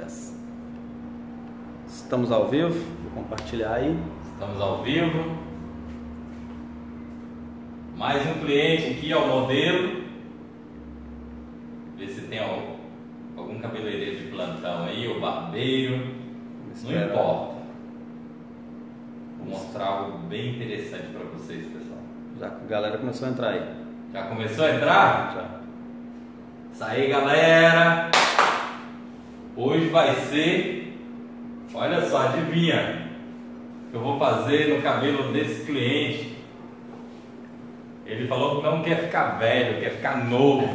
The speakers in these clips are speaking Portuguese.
Express. Estamos ao vivo, vou compartilhar aí. Estamos ao vivo. Mais um cliente aqui ao modelo. Ver se tem algum cabeleireiro de plantão aí, ou barbeiro. Não importa. Vou mostrar algo bem interessante para vocês, pessoal. Já a galera começou a entrar aí. Já começou a entrar? Já. Isso aí, galera. Hoje vai ser, olha só, adivinha o que eu vou fazer no cabelo desse cliente. Ele falou que não quer ficar velho, quer ficar novo.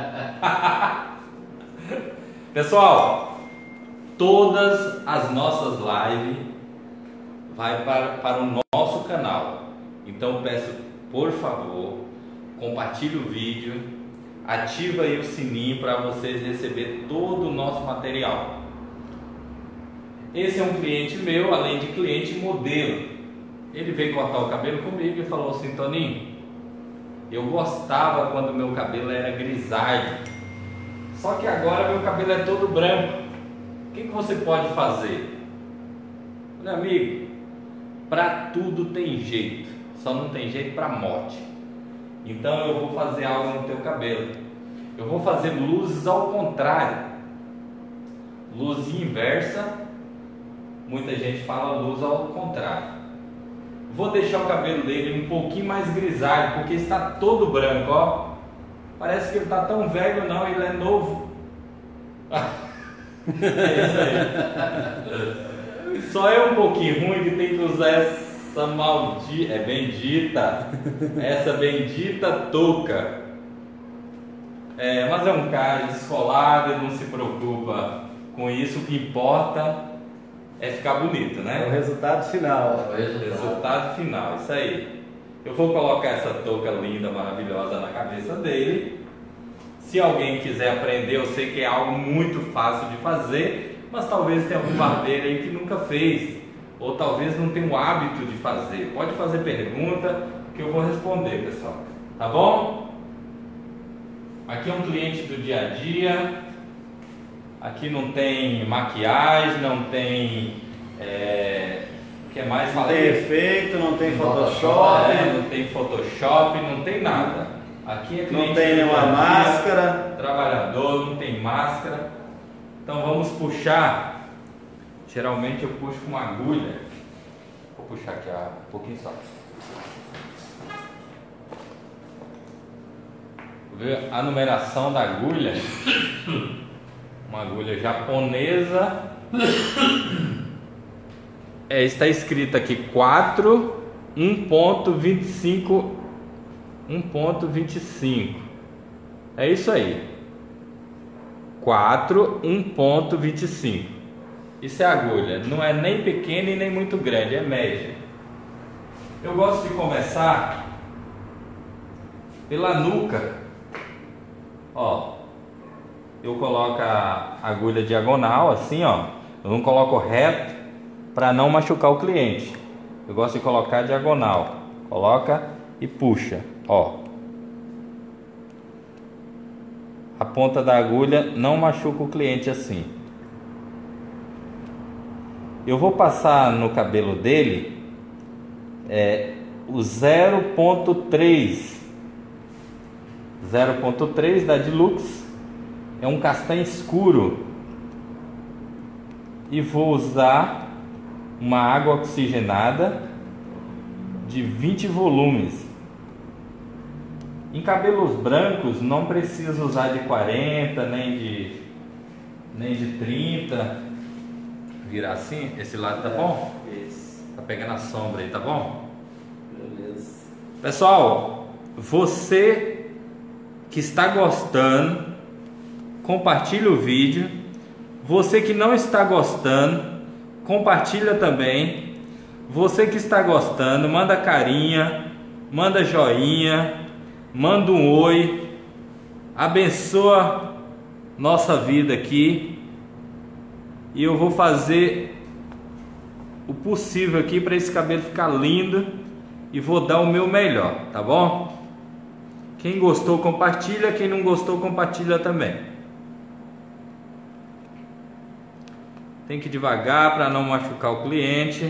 Pessoal, todas as nossas lives vai para o nosso canal. Então peço, por favor, compartilhe o vídeo, ativa aí o sininho para vocês receberem todo o nosso material. Esse é um cliente meu, além de cliente modelo. Ele veio cortar o cabelo comigo e falou assim: Toninho, eu gostava quando meu cabelo era grisalho, só que agora meu cabelo é todo branco. O que você pode fazer? Meu amigo, para tudo tem jeito, só não tem jeito para morte. Então eu vou fazer algo no teu cabelo. Eu vou fazer luzes ao contrário, luz inversa. Muita gente fala luz ao contrário. Vou deixar o cabelo dele um pouquinho mais grisalho, porque está todo branco, ó. Parece que ele está tão velho, não, ele é novo. É isso aí. Só é um pouquinho ruim que tem que usar essa maldita, bendita, essa bendita touca. Mas é um cara descolado, ele não se preocupa com isso. O que importa é ficar bonito, né? É o resultado final. Resultado final, isso aí. Eu vou colocar essa touca linda, maravilhosa na cabeça dele. Se alguém quiser aprender, eu sei que é algo muito fácil de fazer, mas talvez tenha algum barbeiro aí que nunca fez, ou talvez não tenha o hábito de fazer. Pode fazer pergunta que eu vou responder, pessoal. Tá bom? Aqui é um cliente do dia a dia. Aqui não tem maquiagem, não tem o que mais? Não tem efeito, não tem Photoshop, não tem Photoshop, não tem nada. Aqui é cliente, não tem nenhuma máscara, trabalhador, não tem máscara. Então vamos puxar. Geralmente eu puxo com uma agulha. Vou puxar aqui um pouquinho só. Ver a numeração da agulha. Uma agulha japonesa. Está escrito aqui 4 1.25 1.25. É isso aí. 4 1.25. Isso é agulha. Não é nem pequena e nem muito grande, é média. Eu gosto de começar pela nuca. Ó. Eu coloco a agulha diagonal, assim, ó. Eu não coloco reto para não machucar o cliente. Eu gosto de colocar diagonal. Coloca e puxa, ó. A ponta da agulha não machuca o cliente assim. Eu vou passar no cabelo dele o 0.3. 0.3 da Deluxe. É um castanho escuro. E vou usar uma água oxigenada de 20 volumes. Em cabelos brancos não precisa usar de 40, nem de 30. Virar assim, esse lado tá bom? Isso. Tá pegando a sombra aí, tá bom? Beleza. Pessoal, você que está gostando, compartilha o vídeo. Você que não está gostando, compartilha também. Você que está gostando, manda carinha, manda joinha, manda um oi. Abençoa nossa vida aqui. E eu vou fazer o possível aqui para esse cabelo ficar lindo e vou dar o meu melhor, tá bom? Quem gostou, compartilha. Quem não gostou, compartilha também. Tem que ir devagar para não machucar o cliente.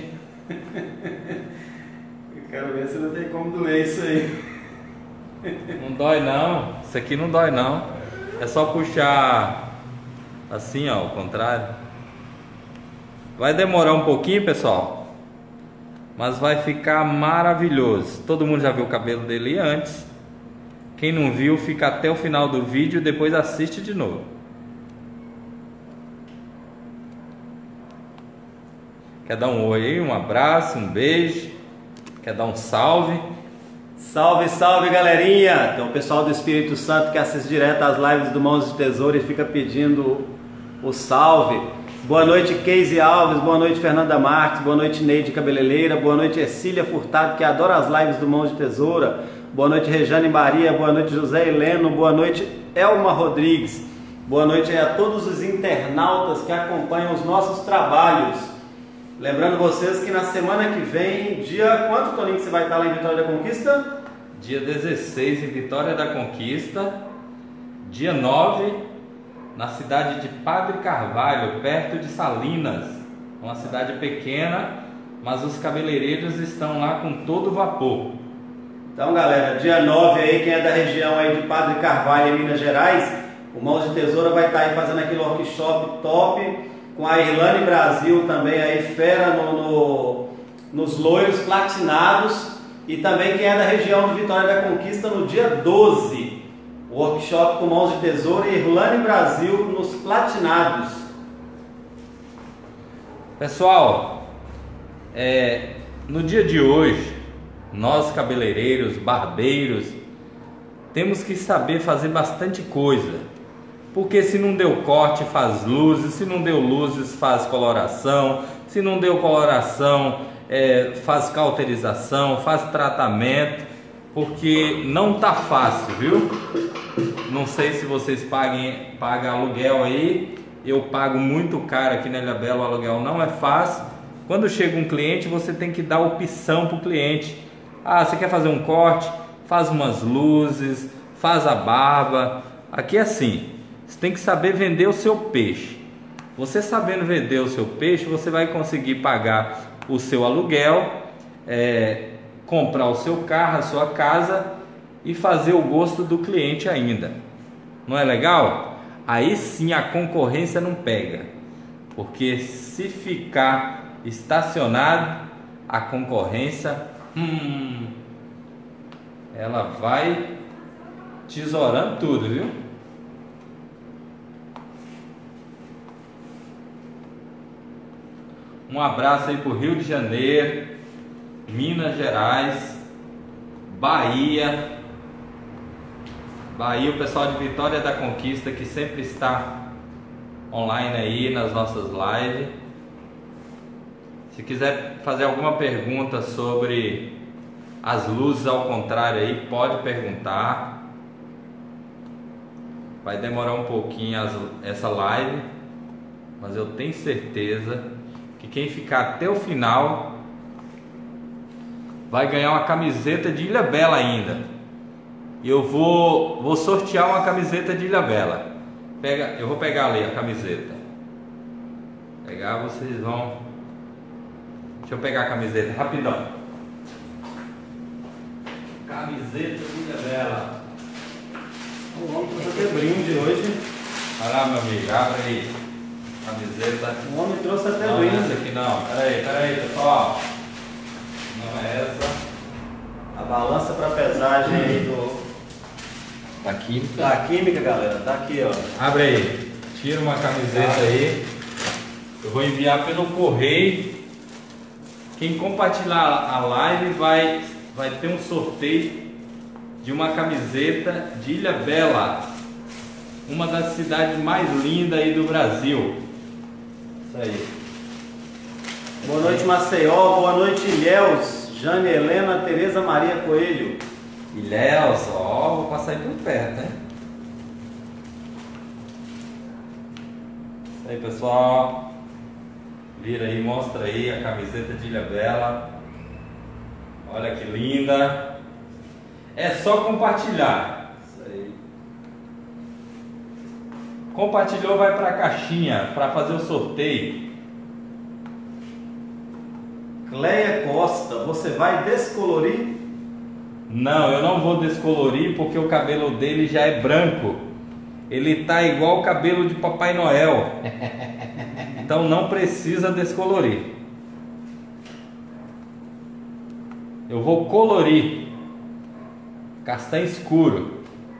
Eu quero ver se não tem como doer isso aí. Não dói não, isso aqui não dói não. É só puxar assim, ó, ao contrário. Vai demorar um pouquinho, pessoal, mas vai ficar maravilhoso. Todo mundo já viu o cabelo dele antes. Quem não viu, fica até o final do vídeo e depois assiste de novo. Quer dar um oi aí, um abraço, um beijo? Quer dar um salve? Salve, salve, galerinha! Então, o pessoal do Espírito Santo que assiste direto às lives do Mãos de Tesouro e fica pedindo o salve. Boa noite, Keise Alves, boa noite, Fernanda Marques, boa noite, Neide Cabeleireira, boa noite, Ercília Furtado, que adora as lives do Mãos de Tesoura, boa noite, Rejane Maria, boa noite, José Heleno, boa noite, Elma Rodrigues, boa noite aí a todos os internautas que acompanham os nossos trabalhos. Lembrando vocês que na semana que vem, dia quanto, Toninho, que você vai estar lá em Vitória da Conquista? Dia 16 em Vitória da Conquista, dia 9 na cidade de Padre Carvalho, perto de Salinas, uma cidade pequena, mas os cabeleireiros estão lá com todo vapor. Então, galera, dia 9 aí, quem é da região aí de Padre Carvalho, em Minas Gerais, o Mãos de Tesoura vai estar aí fazendo aquele workshop top, com a Irlane Brasil também aí, fera nos loiros platinados, e também quem é da região de Vitória da Conquista no dia 12, o workshop com Mãos de Tesouro e Irlane Brasil nos platinados. Pessoal, no dia de hoje, nós cabeleireiros, barbeiros, temos que saber fazer bastante coisa. Porque se não deu corte, faz luzes, se não deu luzes, faz coloração, se não deu coloração, faz cauterização, faz tratamento, porque não tá fácil, viu? Não sei se vocês pagam aluguel aí, eu pago muito caro aqui na Ilhabela, o aluguel não é fácil. Quando chega um cliente, você tem que dar opção para o cliente. Ah, você quer fazer um corte? Faz umas luzes, faz a barba. Aqui é assim. Você tem que saber vender o seu peixe. Você sabendo vender o seu peixe, você vai conseguir pagar o seu aluguel, comprar o seu carro, a sua casa e fazer o gosto do cliente ainda. Não é legal? Aí sim a concorrência não pega. Porque se ficar estacionado, a concorrência, ela vai tesourando tudo, viu? Um abraço aí pro Rio de Janeiro, Minas Gerais, Bahia, o pessoal de Vitória da Conquista que sempre está online aí nas nossas lives. Se quiser fazer alguma pergunta sobre as luzes ao contrário aí, pode perguntar. Vai demorar um pouquinho essa live, mas eu tenho certeza que quem ficar até o final vai ganhar uma camiseta de Ilhabela ainda. E eu vou sortear uma camiseta de Ilhabela. Eu vou pegar ali a camiseta. Pegar, vocês vão. Deixa eu pegar a camiseta rapidão. Camiseta de Ilhabela. Vamos fazer brinde hoje. Olha lá, meu amigo, abre aí. Camiseta. O homem trouxe até não, brinde. Essa aqui não. Peraí, pessoal. Não é essa. A balança para pesagem aí da química, galera. Tá aqui, ó. Abre aí. Tira uma camiseta aí. Eu vou enviar pelo correio. Quem compartilhar a live vai ter um sorteio de uma camiseta de Ilhabela, uma das cidades mais lindas aí do Brasil. Isso aí. Boa noite, Maceió. Boa noite, Ilhéus. Jane Helena, Tereza Maria Coelho. Ilhéus, ó, vou passar aí por perto, né? Isso aí, pessoal. Vira aí, mostra aí a camiseta de Ilhabela. Olha que linda. É só compartilhar. Isso aí. Compartilhou, vai para a caixinha para fazer o sorteio. Cleia Costa, você vai descolorir? Não, eu não vou descolorir porque o cabelo dele já é branco. Ele tá igual o cabelo de Papai Noel. Então não precisa descolorir. Eu vou colorir. Castanho escuro.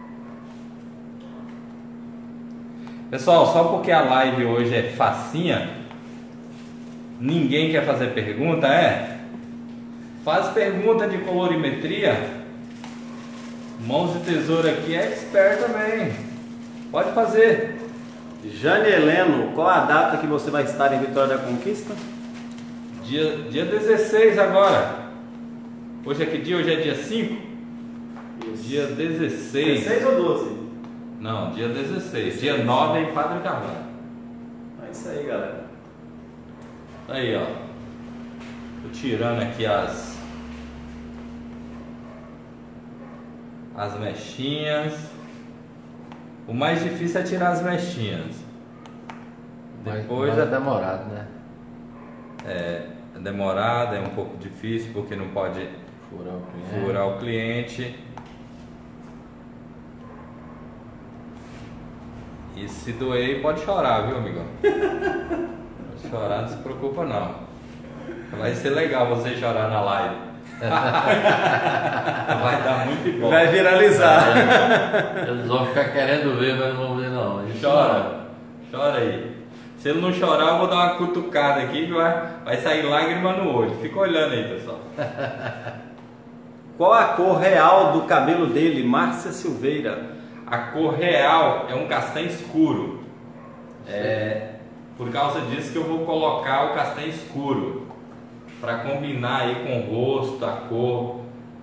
Pessoal, só porque a live hoje é facinha, ninguém quer fazer pergunta, Faz pergunta de colorimetria. Mãos de tesoura aqui é expert também. Pode fazer. Jane Heleno, qual a data que você vai estar em Vitória da Conquista? Dia 16 agora. Hoje é que dia? Hoje é dia 5? Isso. Dia 16. 16 ou 12? Não, dia 16. Dia 9 é em Padre Carvalho. É isso aí, galera. Aí, ó. Tô tirando aqui as mechinhas. O mais difícil é tirar as mechinhas. Depois mas é demorado, né? É demorado, é um pouco difícil porque não pode furar o cliente. E se doer, pode chorar, viu, amigão? Pode chorar, não se preocupa não. Vai ser legal você chorar na live. Vai dar muito bom. Vai viralizar. Eles vão ficar querendo ver, mas não vão ver não. Chora aí. Se ele não chorar, eu vou dar uma cutucada aqui que vai sair lágrima no olho. Fica olhando aí, pessoal. Qual a cor real do cabelo dele, Márcia Silveira? A cor real é um castanho escuro. Por causa disso que eu vou colocar o castanho escuro, para combinar aí com o rosto, a cor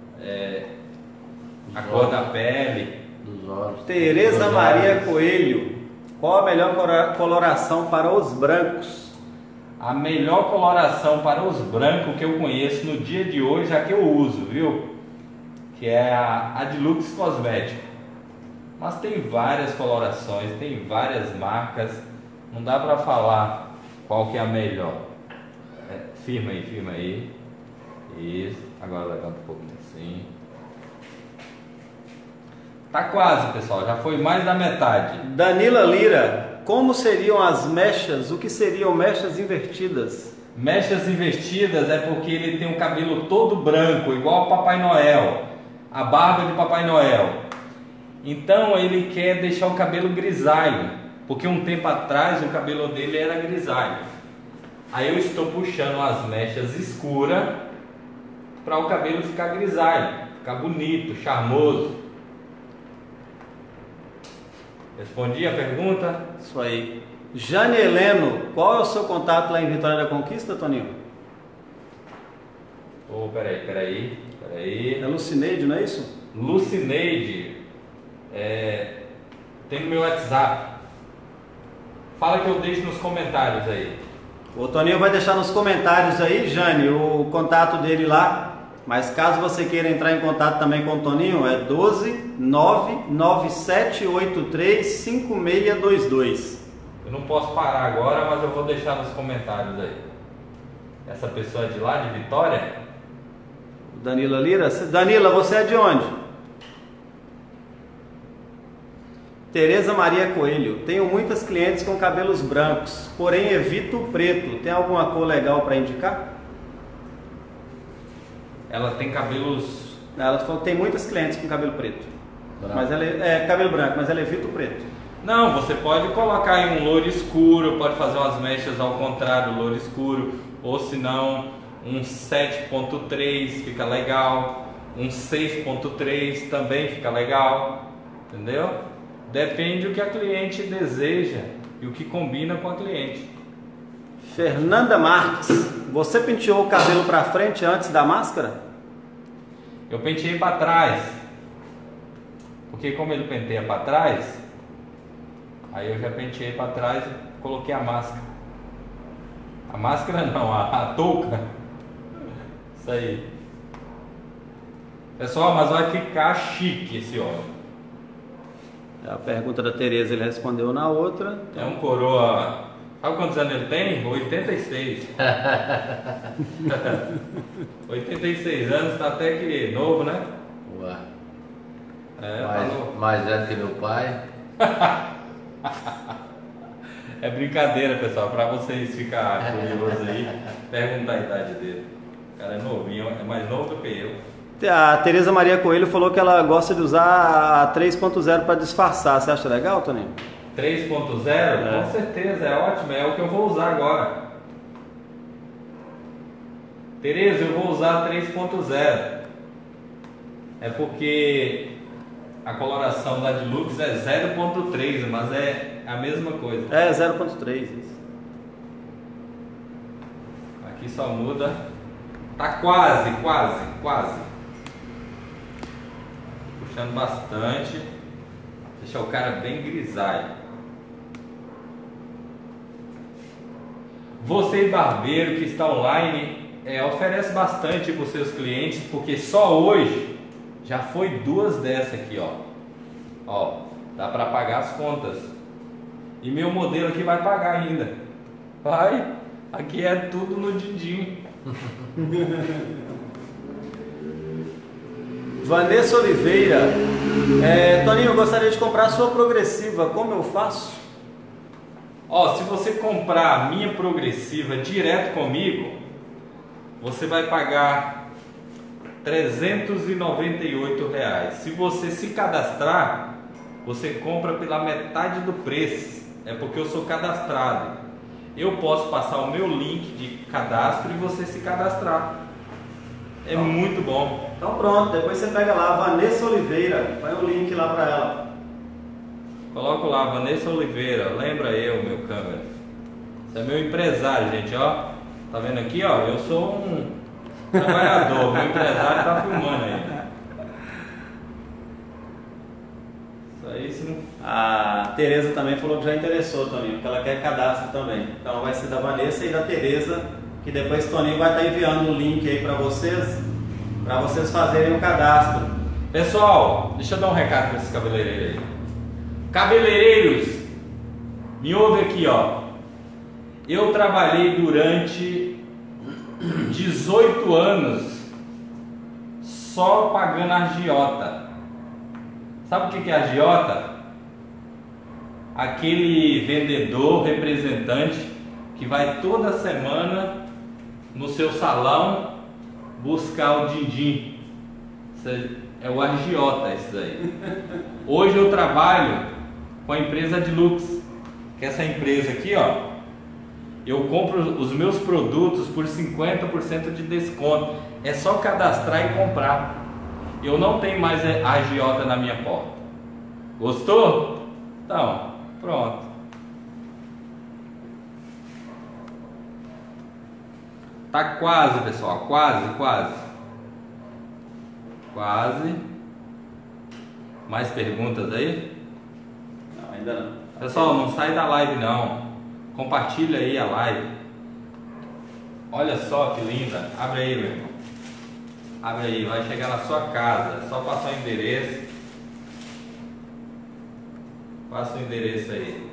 da pele. Dos olhos. Tereza Maria Coelho, qual a melhor coloração para os brancos? A melhor coloração para os brancos que eu conheço no dia de hoje, a que eu uso, viu? Que é a Adlux Cosmético. Mas tem várias colorações, tem várias marcas, não dá para falar qual que é a melhor. Firma aí. Isso, agora levanta um pouquinho assim. Tá quase, pessoal, já foi mais da metade. Danila Lira, como seriam as mechas? O que seriam mechas invertidas? Mechas invertidas é porque ele tem o cabelo todo branco, igual ao Papai Noel, a barba de Papai Noel. Então ele quer deixar o cabelo grisalho, porque um tempo atrás o cabelo dele era grisalho. Aí eu estou puxando as mechas escuras para o cabelo ficar grisalho, ficar bonito, charmoso. Respondi a pergunta? Isso aí. Jane Heleno, qual é o seu contato lá em Vitória da Conquista, Toninho? Peraí. É Lucineide, não é isso? Lucineide, tem no meu WhatsApp. Fala que eu deixo nos comentários aí. O Toninho vai deixar nos comentários aí, Jane, o contato dele lá. Mas caso você queira entrar em contato também com o Toninho, é 12 99783 5622. Eu não posso parar agora, mas eu vou deixar nos comentários aí. Essa pessoa é de lá, de Vitória? Danila Lira? Danila, você é de onde? Tereza Maria Coelho, tenho muitas clientes com cabelos brancos, porém evito o preto. Tem alguma cor legal para indicar? Ela tem cabelos... Ela falou que tem muitas clientes com cabelo preto. Mas ela cabelo branco, mas ela evita o preto. Não, você pode colocar aí um louro escuro, pode fazer umas mechas ao contrário, louro escuro, ou se não, um 7.3 fica legal, um 6.3 também fica legal, entendeu? Depende do que a cliente deseja e o que combina com a cliente. Fernanda Marques, você penteou o cabelo para frente antes da máscara? Eu penteei para trás, porque como ele penteia para trás, aí eu já penteei para trás e coloquei a máscara. A máscara não, a touca. Isso aí. Pessoal, mas vai ficar chique esse óleo. A pergunta da Tereza ele respondeu na outra. É um coroa Sabe quantos anos ele tem? 86. 86 anos, tá até que novo, né? Ué, É, falou. mais velho que meu pai. É brincadeira, pessoal, pra vocês ficarem curiosos aí, perguntar a idade dele. O cara é novinho, é mais novo do que eu. A Tereza Maria Coelho falou que ela gosta de usar a 3.0 para disfarçar. Você acha legal, Toninho? 3.0? Com certeza, é ótimo, é o que eu vou usar agora. Tereza, eu vou usar 3.0. É porque a coloração da Deluxe é 0.3, mas é a mesma coisa. É, 0.3, isso. Aqui só muda. Tá quase. Puxando bastante. Deixar o cara bem grisalho. Você, barbeiro que está online, oferece bastante para os seus clientes, porque só hoje já foi 2 dessas aqui, ó. Ó, dá para pagar as contas. E meu modelo aqui vai pagar ainda. Vai, aqui é tudo no din-din. Vanessa Oliveira, Toninho, eu gostaria de comprar a sua progressiva, como eu faço? Ó, se você comprar a minha progressiva direto comigo, você vai pagar R$398. Se você se cadastrar, você compra pela metade do preço. É porque eu sou cadastrado. Eu posso passar o meu link de cadastro e você se cadastrar. É muito bom. Então pronto, depois você pega lá, Vanessa Oliveira, põe o link lá para ela. Coloco lá, Vanessa Oliveira, lembra eu, meu câmera. Você é meu empresário, gente, ó. Tá vendo aqui, ó? Eu sou um trabalhador, meu empresário tá filmando aí. Isso aí, se não... A Tereza também falou que já interessou, Toninho, porque ela quer cadastro também. Então vai ser da Vanessa e da Tereza, que depois o Toninho vai estar enviando o link aí para vocês fazerem o cadastro. Pessoal, deixa eu dar um recado para esses cabeleireiros aí. Cabeleireiros, me ouve aqui, ó. Eu trabalhei durante 18 anos só pagando agiota. Sabe o que é agiota? Aquele vendedor, representante que vai toda semana no seu salão buscar o din-din. É o agiota isso daí. Hoje eu trabalho com a empresa Deluxe, que é essa empresa aqui, ó. Eu compro os meus produtos por 50% de desconto. É só cadastrar e comprar. Eu não tenho mais agiota na minha porta. Gostou? Então, pronto. Tá quase, pessoal, quase. Mais perguntas aí? Não, ainda não. Pessoal, não sai da live não. Compartilha aí a live. Olha só que linda. Abre aí, meu irmão. Abre aí, vai chegar na sua casa. É só passar o endereço. Passa o endereço aí.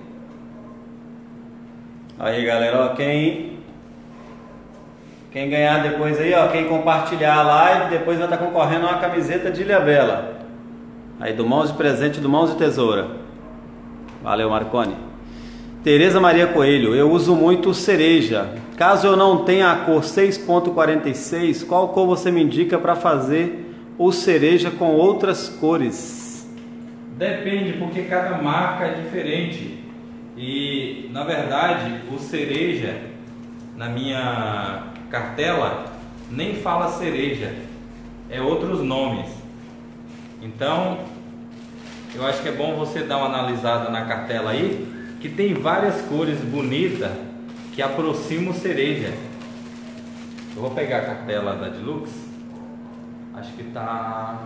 Aí, galera, ó, quem ganhar depois aí, ó, quem compartilhar a live, depois vai estar concorrendo a uma camiseta de Ilhabela. Aí, do Mãos de Presente, do Mãos de Tesoura. Valeu, Marconi. Tereza Maria Coelho, eu uso muito cereja. Caso eu não tenha a cor 6.46, qual cor você me indica para fazer o cereja com outras cores? Depende, porque cada marca é diferente. E, na verdade, o cereja, na minha cartela, nem fala cereja. É outros nomes. Então, eu acho que é bom você dar uma analisada na cartela aí, que tem várias cores bonitas que aproximam cereja. Eu vou pegar a cartela da Deluxe. Acho que tá...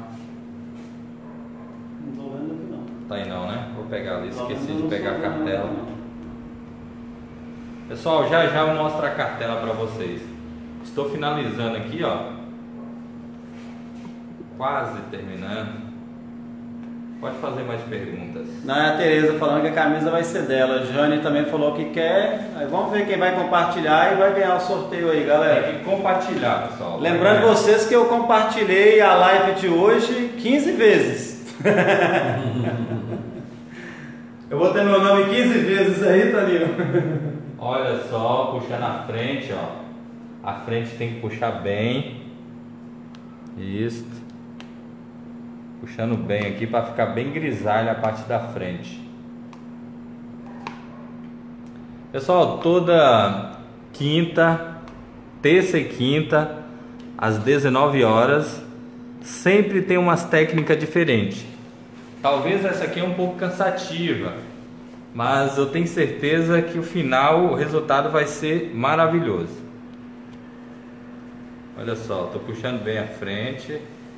Não tô vendo aqui não. Tá aí não, né? Vou pegar ali, esqueci de pegar a cartela. Pessoal, já eu vou mostrar a cartela para vocês. Estou finalizando aqui, ó. Quase terminando. Pode fazer mais perguntas. Não, é a Tereza falando que a camisa vai ser dela. A Jane também falou que quer. Aí vamos ver quem vai compartilhar e vai ganhar o sorteio aí, galera. Tem que compartilhar, pessoal. Lembrando vocês que eu compartilhei a live de hoje 15 vezes. Eu vou ter meu nome 15 vezes aí, Toninho. Olha só, puxando a frente, ó. A frente tem que puxar bem. Isso. Puxando bem aqui para ficar bem grisalha a parte da frente. Pessoal, toda quinta, terça e quinta, às 19 horas, sempre tem umas técnicas diferentes. Talvez essa aqui é um pouco cansativa, mas eu tenho certeza que o final, o resultado vai ser maravilhoso. Olha só, estou puxando bem a frente.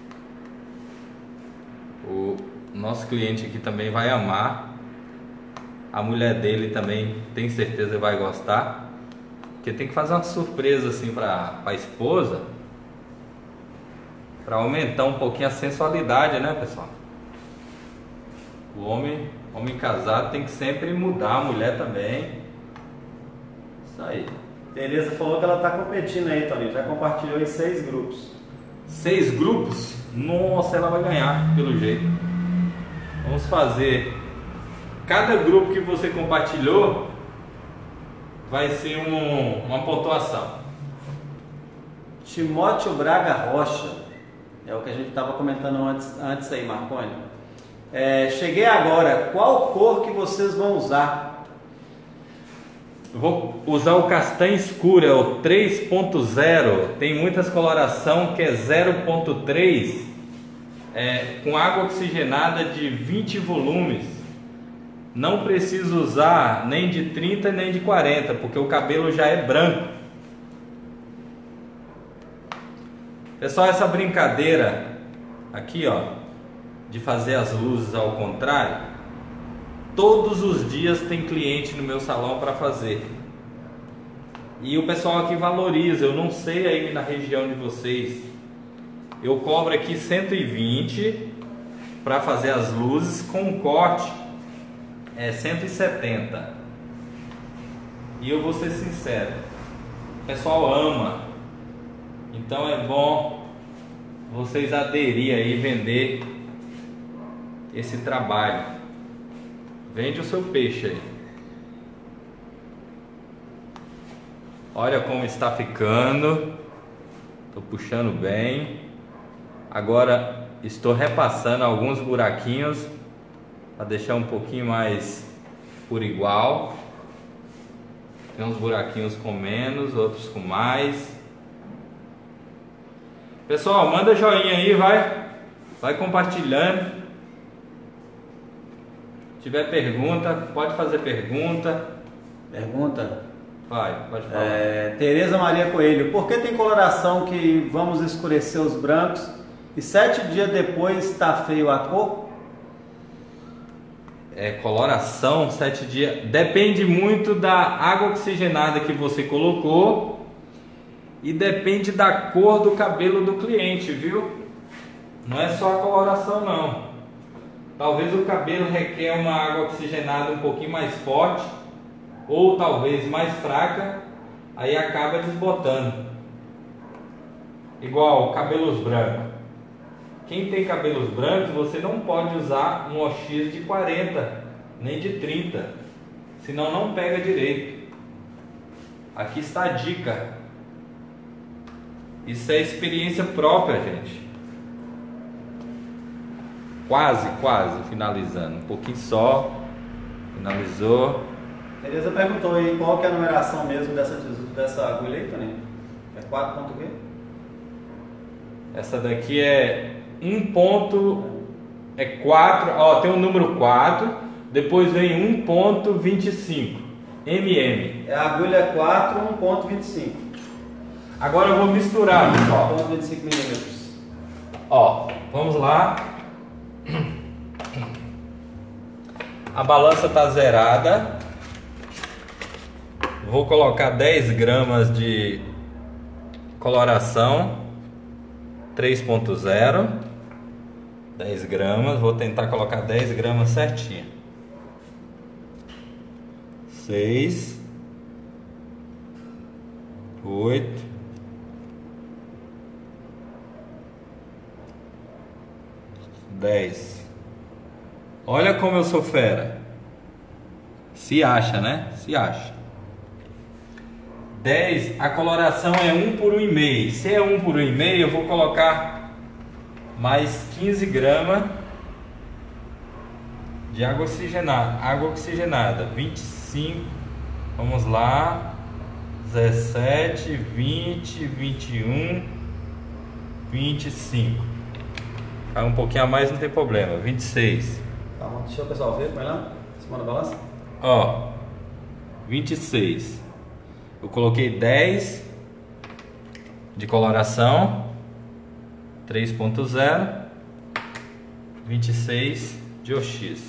O nosso cliente aqui também vai amar. A mulher dele também, tem certeza, vai gostar. Porque tem que fazer uma surpresa assim para a esposa, para aumentar um pouquinho a sensualidade, né, pessoal? O homem casado tem que sempre mudar, a mulher também. Isso aí. Tereza falou que ela está competindo aí, Toninho. Já compartilhou em 6 grupos. 6 grupos? Nossa, ela vai ganhar, pelo jeito. Vamos fazer. Cada grupo que você compartilhou vai ser uma pontuação. Timóteo Braga Rocha. É o que a gente estava comentando antes aí, Marconi. Cheguei agora. Qual cor que vocês vão usar? Vou usar o castanho escuro, é o 3.0. Tem muitas coloração que é 0.3, com água oxigenada de 20 volumes. Não preciso usar nem de 30 nem de 40, porque o cabelo já é branco. Pessoal, essa brincadeira aqui, ó, de fazer as luzes ao contrário, todos os dias tem cliente no meu salão para fazer. E o pessoal aqui valoriza. Eu não sei aí na região de vocês. Eu cobro aqui 120 para fazer as luzes, com corte é 170. E eu vou ser sincero, o pessoal ama. Então é bom vocês aderir aí e vender esse trabalho. Vende o seu peixe aí. Olha como está ficando. Estou puxando bem. Agora estou repassando alguns buraquinhos para deixar um pouquinho mais por igual. Tem uns buraquinhos com menos, outros com mais. Pessoal, manda joinha aí, vai compartilhando. Se tiver pergunta, pode fazer pergunta. Pergunta? Pode falar. Tereza Maria Coelho, por que tem coloração que vamos escurecer os brancos e 7 dias depois está feio a cor? Coloração, 7 dias. Depende muito da água oxigenada que você colocou e depende da cor do cabelo do cliente, viu? Não é só a coloração não. Talvez o cabelo requer uma água oxigenada um pouquinho mais forte, ou talvez mais fraca, aí acaba desbotando. Igual cabelos brancos. Quem tem cabelos brancos, você não pode usar um OX de 40, nem de 30, senão não pega direito. Aqui está a dica. Isso é experiência própria, gente. Quase finalizando, um pouquinho só. Finalizou. Tereza perguntou aí qual que é a numeração mesmo dessa agulha aí, Toninho? É 4 ponto o quê? Essa daqui é 4, ó, tem o número 4, depois vem 1.25 mm. É a agulha 4, 1.25. Agora eu vou misturar, pessoal. 1.25 milímetros. Ó, vamos lá. A balança tá zerada. Vou colocar 10 gramas de coloração 3.0. 10 gramas, vou tentar colocar 10 gramas certinho. 6, 8, 10. Olha como eu sou fera. Se acha, né? Se acha. 10, a coloração é 1 por 1,5. Se é 1 por 1,5, eu vou colocar mais 15 gramas de água oxigenada. 25, vamos lá. 17, 20, 21, 25. Vai um pouquinho a mais, não tem problema. 26. Calma, deixa o pessoal ver, vai lá. Cima da balança. Ó, 26. Eu coloquei 10 de coloração, 3.0, 26 de OX.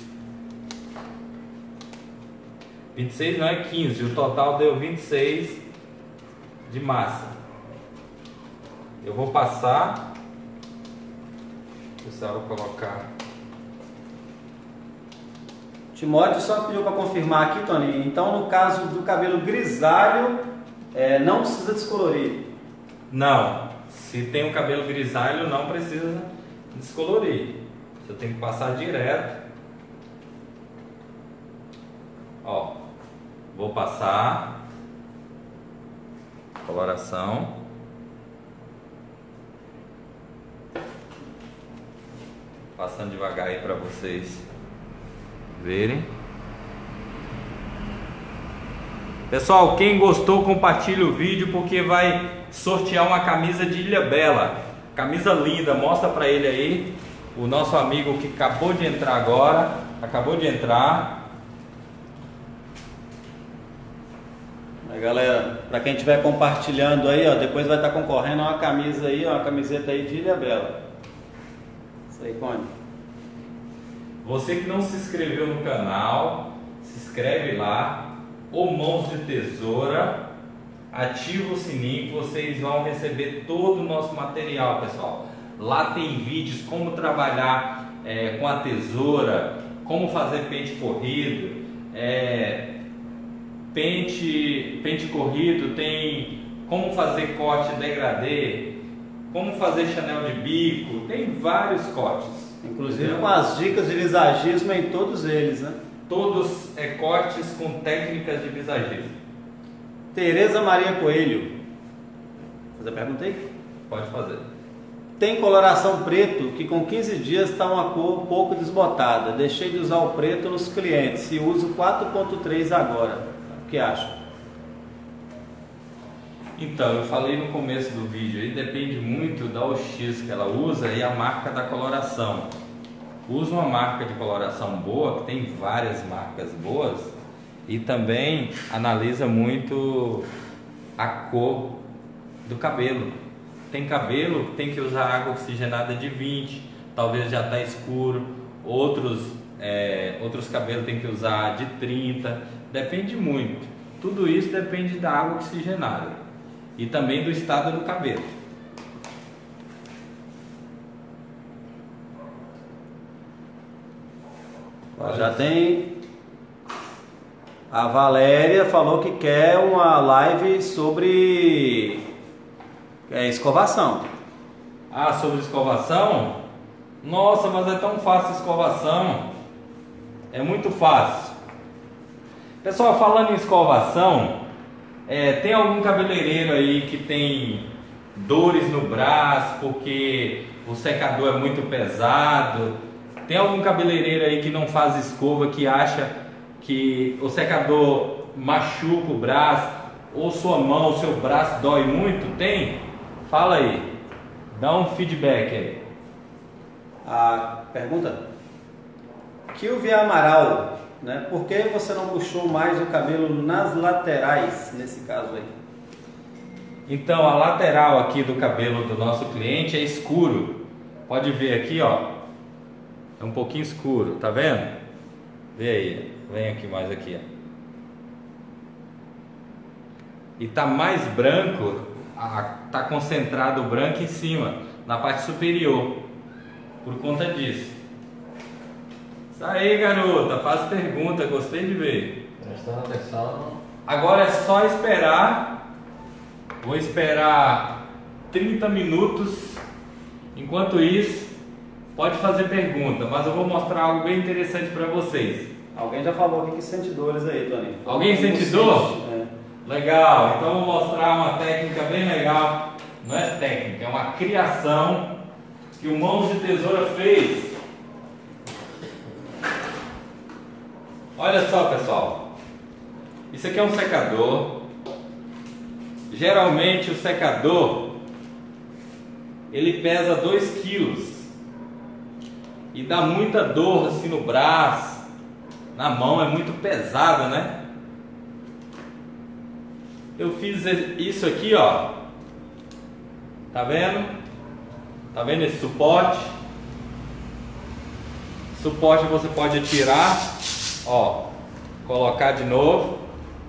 26 não é 15, o total deu 26 de massa. Eu vou passar, precisava colocar. Timóteo só pediu para confirmar aqui, Tony. Então, no caso do cabelo grisalho, não precisa descolorir. Não, se tem um cabelo grisalho, não precisa descolorir. Você tem que passar direto. Ó, vou passar coloração. Passando devagar aí para vocês verem. Pessoal, quem gostou, compartilha o vídeo, porque vai sortear uma camisa de Ilhabela. Camisa linda, mostra para ele aí. O nosso amigo que acabou de entrar agora. Acabou de entrar. Aí, galera, para quem estiver compartilhando aí, ó, depois vai estar concorrendo a uma camisa aí, ó, uma camiseta aí de Ilhabela. Isso aí, Cone. Você que não se inscreveu no canal, se inscreve lá. Ou Mãos de Tesoura, ativa o sininho que vocês vão receber todo o nosso material, pessoal. Lá tem vídeos como trabalhar com a tesoura, como fazer pente corrido, pente corrido, tem como fazer corte degradê, como fazer chanel de bico, tem vários cortes. Inclusive com as dicas de visagismo em todos eles, né? Todos cortes com técnicas de visagismo. Tereza Maria Coelho. Fazer a pergunta aí? Pode fazer. Tem coloração preto que com 15 dias está uma cor um pouco desbotada. Deixei de usar o preto nos clientes e uso 4.3 agora. O que acha? Então, eu falei no começo do vídeo aí, depende muito da OX que ela usa e a marca da coloração. Usa uma marca de coloração boa, que tem várias marcas boas, e também analisa muito a cor do cabelo. Tem cabelo que tem que usar água oxigenada de 20, talvez já está escuro. Outros cabelos tem que usar de 30, depende muito. Tudo isso depende da água oxigenada e também do estado do cabelo. Já tem. A Valéria falou que quer uma live sobre escovação. Ah, sobre escovação? Nossa, mas é tão fácil escovação. É muito fácil. Pessoal, falando em escovação, tem algum cabeleireiro aí que tem dores no braço porque o secador é muito pesado? Tem algum cabeleireiro aí que não faz escova, que acha que o secador machuca o braço, ou sua mão, o seu braço dói muito? Tem? Fala aí, dá um feedback aí. A pergunta? Kilvia Amaral, né? Por que você não puxou mais o cabelo nas laterais, nesse caso aí? Então, a lateral aqui do cabelo do nosso cliente é escuro. Pode ver aqui, ó. É um pouquinho escuro, tá vendo? Vê aí, vem aqui mais aqui, ó. E tá mais branco, tá concentrado o branco em cima, na parte superior. por conta disso. Isso aí, garota, faz pergunta, gostei de ver. Prestando atenção. Agora é só esperar. Vou esperar 30 minutos. Enquanto isso, pode fazer pergunta, mas eu vou mostrar algo bem interessante para vocês. Alguém já falou aqui que sente dores aí, Tony. Alguém sente dor? É. Legal, então eu vou mostrar uma técnica bem legal. Não é técnica, é uma criação que o Mãos de Tesoura fez. Olha só, pessoal. Isso aqui é um secador. Geralmente o secador ele pesa 2 quilos e dá muita dor assim no braço, na mão, é muito pesado, né? Eu fiz isso aqui, ó. Tá vendo? Tá vendo esse suporte? Suporte você pode tirar, ó, colocar de novo.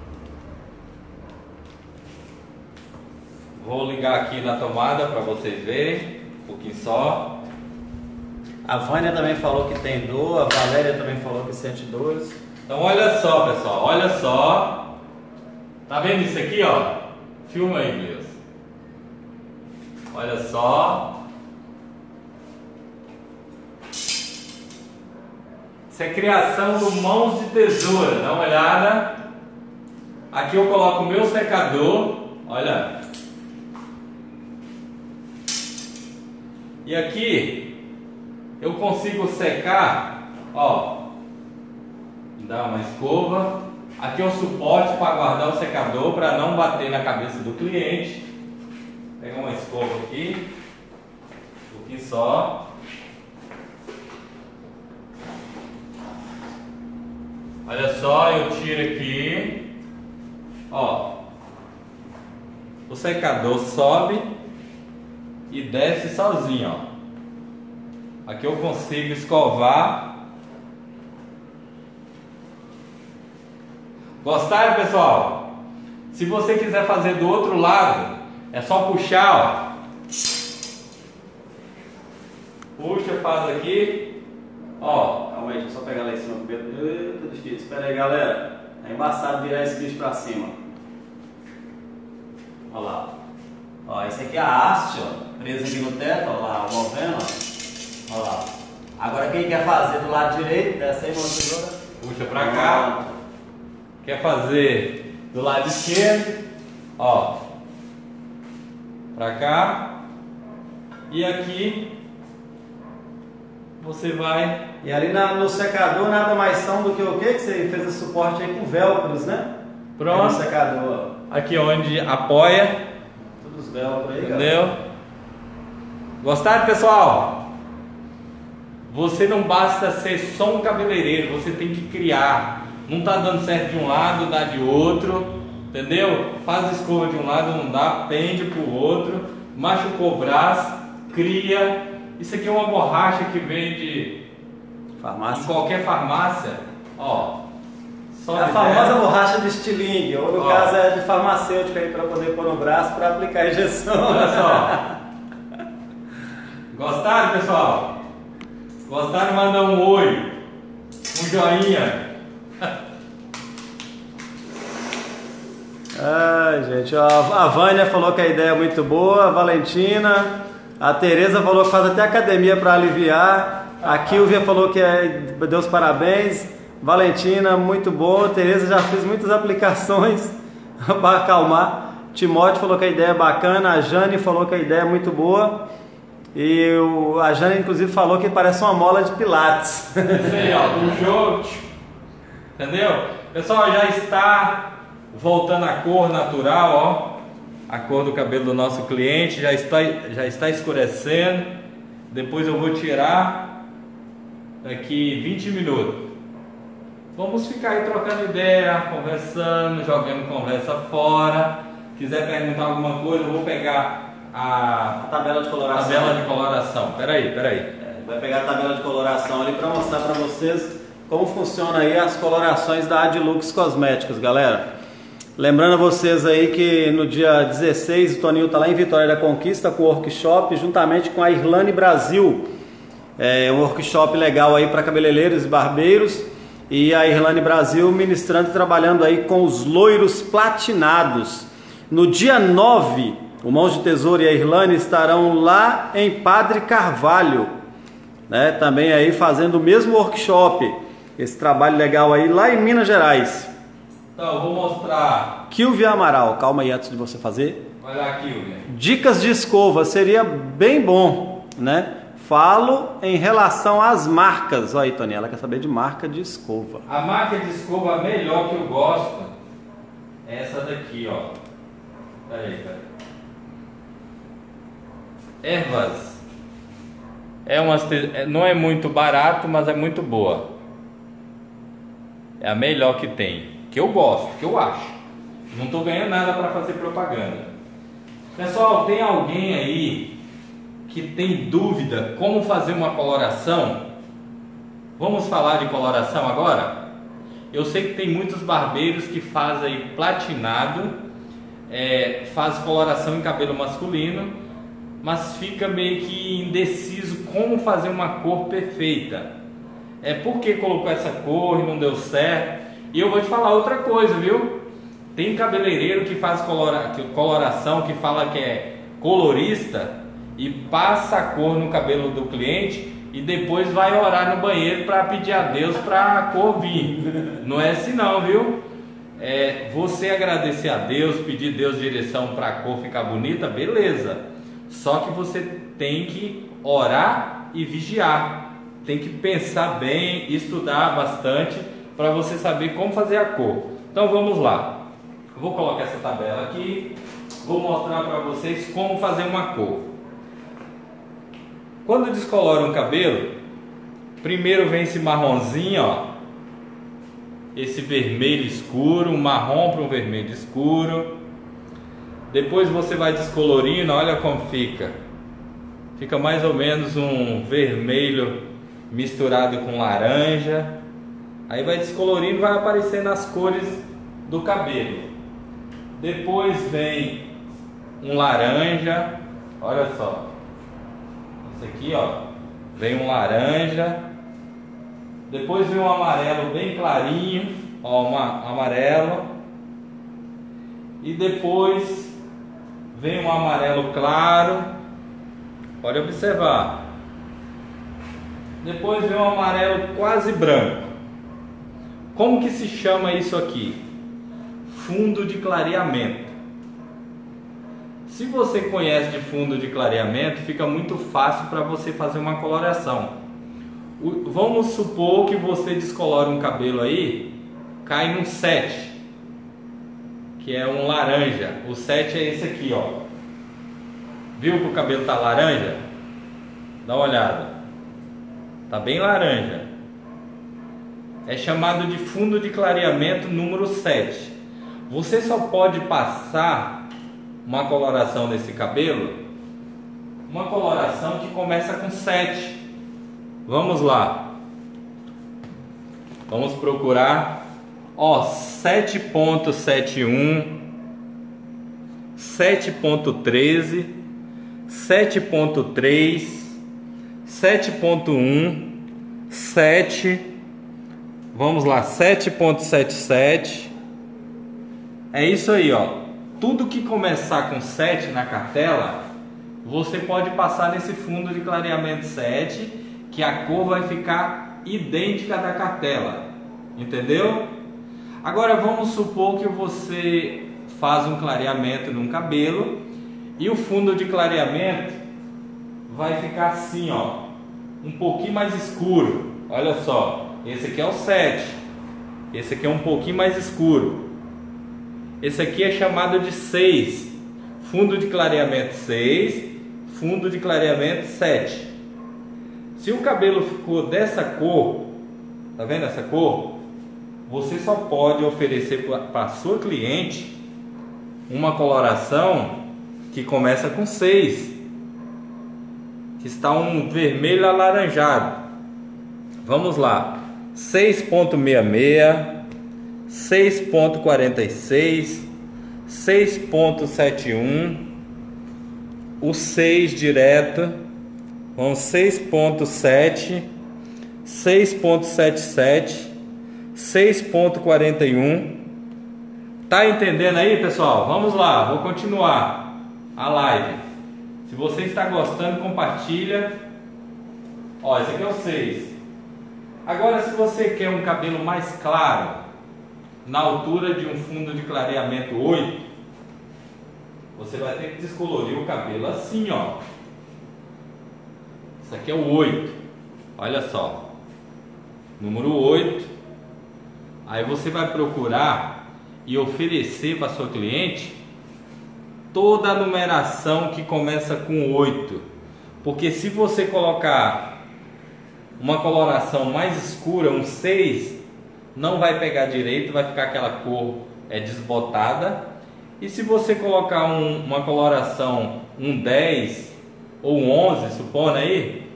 Vou ligar aqui na tomada para vocês verem, um pouquinho só. A Vânia também falou que tem dor, a Valéria também falou que sente dores. Então olha só, pessoal, olha só. Tá vendo isso aqui, ó? Filma aí, Deus. Olha só. Isso é criação do Mãos de Tesoura. Dá uma olhada. Aqui eu coloco o meu secador. Olha. E aqui eu consigo secar, ó. Dá uma escova. Aqui é o suporte para guardar o secador para não bater na cabeça do cliente. Vou pegar uma escova aqui, um pouquinho só. Olha só, eu tiro aqui, ó. O secador sobe e desce sozinho, ó. Aqui eu consigo escovar. Gostaram, pessoal? Se você quiser fazer do outro lado, é só puxar, ó. Puxa, faz aqui, ó. Calma aí, deixa eu só pegar lá em cima. Eita, difícil. Espera aí, galera. É embaçado virar esse bicho pra cima. Olha lá. Ó, esse aqui é a haste, ó. Presa aqui no teto, ó lá, movendo, ó. Olha lá. Agora quem quer fazer do lado direito, desce aí, mão. Puxa pra cá. Quer fazer do lado esquerdo, ó, pra cá, e aqui você vai. E ali no secador nada mais são do que o que você fez esse suporte aí com velcros, né? Pronto. No secador. Aqui onde apoia. Todos os velcros aí, entendeu? Galera. Gostaram, pessoal? Você não basta ser só um cabeleireiro, você tem que criar. Não tá dando certo de um lado, dá de outro, entendeu? Faz escova de um lado, não dá, pende pro outro, machucou o braço, cria. Isso aqui é uma borracha que vende Farmácia. em qualquer farmácia, ó. É a famosa borracha de estilingue, ou no caso é de farmacêutica aí para poder pôr no braço para aplicar a injeção. Olha só. Gostaram, pessoal? Gostaram? Manda um oi, um joinha. Ai, gente, ó, a Vânia falou que a ideia é muito boa, a Valentina, a Tereza falou que faz até academia para aliviar, a Kilvia falou que deu os parabéns, Valentina, muito boa, Tereza já fez muitas aplicações para acalmar, Timóteo falou que a ideia é bacana, a Jane falou que a ideia é muito boa, e a Jane inclusive falou que parece uma mola de pilates. Isso aí, ó, do jogo, entendeu? Pessoal, já está voltando a cor natural, ó, a cor do cabelo do nosso cliente já está escurecendo. Depois eu vou tirar daqui 20 minutos. Vamos ficar aí trocando ideia, conversando, jogando conversa fora. Quiser perguntar alguma coisa, eu vou pegar a tabela de coloração. Tabela de coloração. Peraí. Vai pegar a tabela de coloração ali para mostrar para vocês como funciona aí as colorações da Adlux Cosméticos, galera. Lembrando a vocês aí que no dia 16 o Toninho está lá em Vitória da Conquista com o workshop, juntamente com a Irlane Brasil. É um workshop legal aí para cabeleireiros e barbeiros. E a Irlane Brasil ministrando e trabalhando aí com os loiros platinados. No dia 9, o Mãos de Tesouro e a Irlane estarão lá em Padre Carvalho, né? Também aí fazendo o mesmo workshop. Esse trabalho legal aí lá em Minas Gerais. Então, eu vou mostrar. Kilvia Amaral, calma aí antes de você fazer. Vai lá, Kilvia. Dicas de escova, seria bem bom, né? Falo em relação às marcas. Olha aí, Tony, ela quer saber de marca de escova. A marca de escova melhor que eu gosto é essa daqui, ó. Peraí. Ervas. Não é muito barato, mas é muito boa. É a melhor que tem. Que eu gosto, que eu acho. Não estou ganhando nada para fazer propaganda. Pessoal, tem alguém aí que tem dúvida como fazer uma coloração? Vamos falar de coloração agora? Eu sei que tem muitos barbeiros que fazem platinado, faz coloração em cabelo masculino, mas fica meio que indeciso como fazer uma cor perfeita. Por que colocou essa cor e não deu certo? E eu vou te falar outra coisa, viu? Tem cabeleireiro que faz coloração, que fala que é colorista e passa a cor no cabelo do cliente e depois vai orar no banheiro para pedir a Deus para a cor vir. Não é assim não, viu? Você agradecer a Deus, pedir a Deus direção para a cor ficar bonita, beleza. Só que você tem que orar e vigiar. Tem que pensar bem, estudar bastante para você saber como fazer a cor. Então vamos lá. Vou colocar essa tabela aqui. Vou mostrar para vocês como fazer uma cor. Quando descolora um cabelo, primeiro vem esse marronzinho, ó. Esse vermelho escuro, um marrom para um vermelho escuro. Depois você vai descolorindo, olha como fica. Fica mais ou menos um vermelho misturado com laranja. Aí vai descolorindo, vai aparecendo as cores do cabelo. Depois vem um laranja, olha só. Esse aqui, ó, vem um laranja. Depois vem um amarelo bem clarinho, ó, um amarelo. E depois vem um amarelo claro. Pode observar. Depois vem um amarelo quase branco. Como que se chama isso aqui? Fundo de clareamento. Se você conhece de fundo de clareamento, fica muito fácil para você fazer uma coloração. Vamos supor que você descolora um cabelo aí, cai num 7, que é um laranja. O 7 é esse aqui, ó. Viu que o cabelo tá laranja? Dá uma olhada. Tá bem laranja. É chamado de fundo de clareamento número 7. Você só pode passar uma coloração nesse cabelo, uma coloração que começa com 7. Vamos lá. Vamos procurar, ó, 7.71, 7.13, 7.3, 7.1, 7. Vamos lá, 7.77. É isso aí, ó. Tudo que começar com 7 na cartela, você pode passar nesse fundo de clareamento 7, que a cor vai ficar idêntica da cartela. Entendeu? Agora vamos supor que você faz um clareamento num cabelo e o fundo de clareamento vai ficar assim, ó, um pouquinho mais escuro. Olha só. Esse aqui é o 7. Esse aqui é um pouquinho mais escuro. Esse aqui é chamado de 6. Fundo de clareamento 6, fundo de clareamento 7. Se o cabelo ficou dessa cor, tá vendo essa cor? Você só pode oferecer para a sua cliente uma coloração que começa com 6, que está um vermelho alaranjado. Vamos lá. 6.66, 6.46, 6.71, o 6 direto, Vamos 6.7, 6.77, 6.41. Tá entendendo aí, pessoal? Vamos lá, vou continuar a live. Se você está gostando, compartilha. Ó, esse aqui é o 6. Agora, se você quer um cabelo mais claro, na altura de um fundo de clareamento 8, você vai ter que descolorir o cabelo assim, ó. Isso aqui é o 8. Olha só. Número 8. Aí você vai procurar e oferecer para sua cliente toda a numeração que começa com 8. Porque se você colocar uma coloração mais escura, um 6, não vai pegar direito, vai ficar aquela cor desbotada. E se você colocar uma coloração, um 10 ou um 11, supondo aí,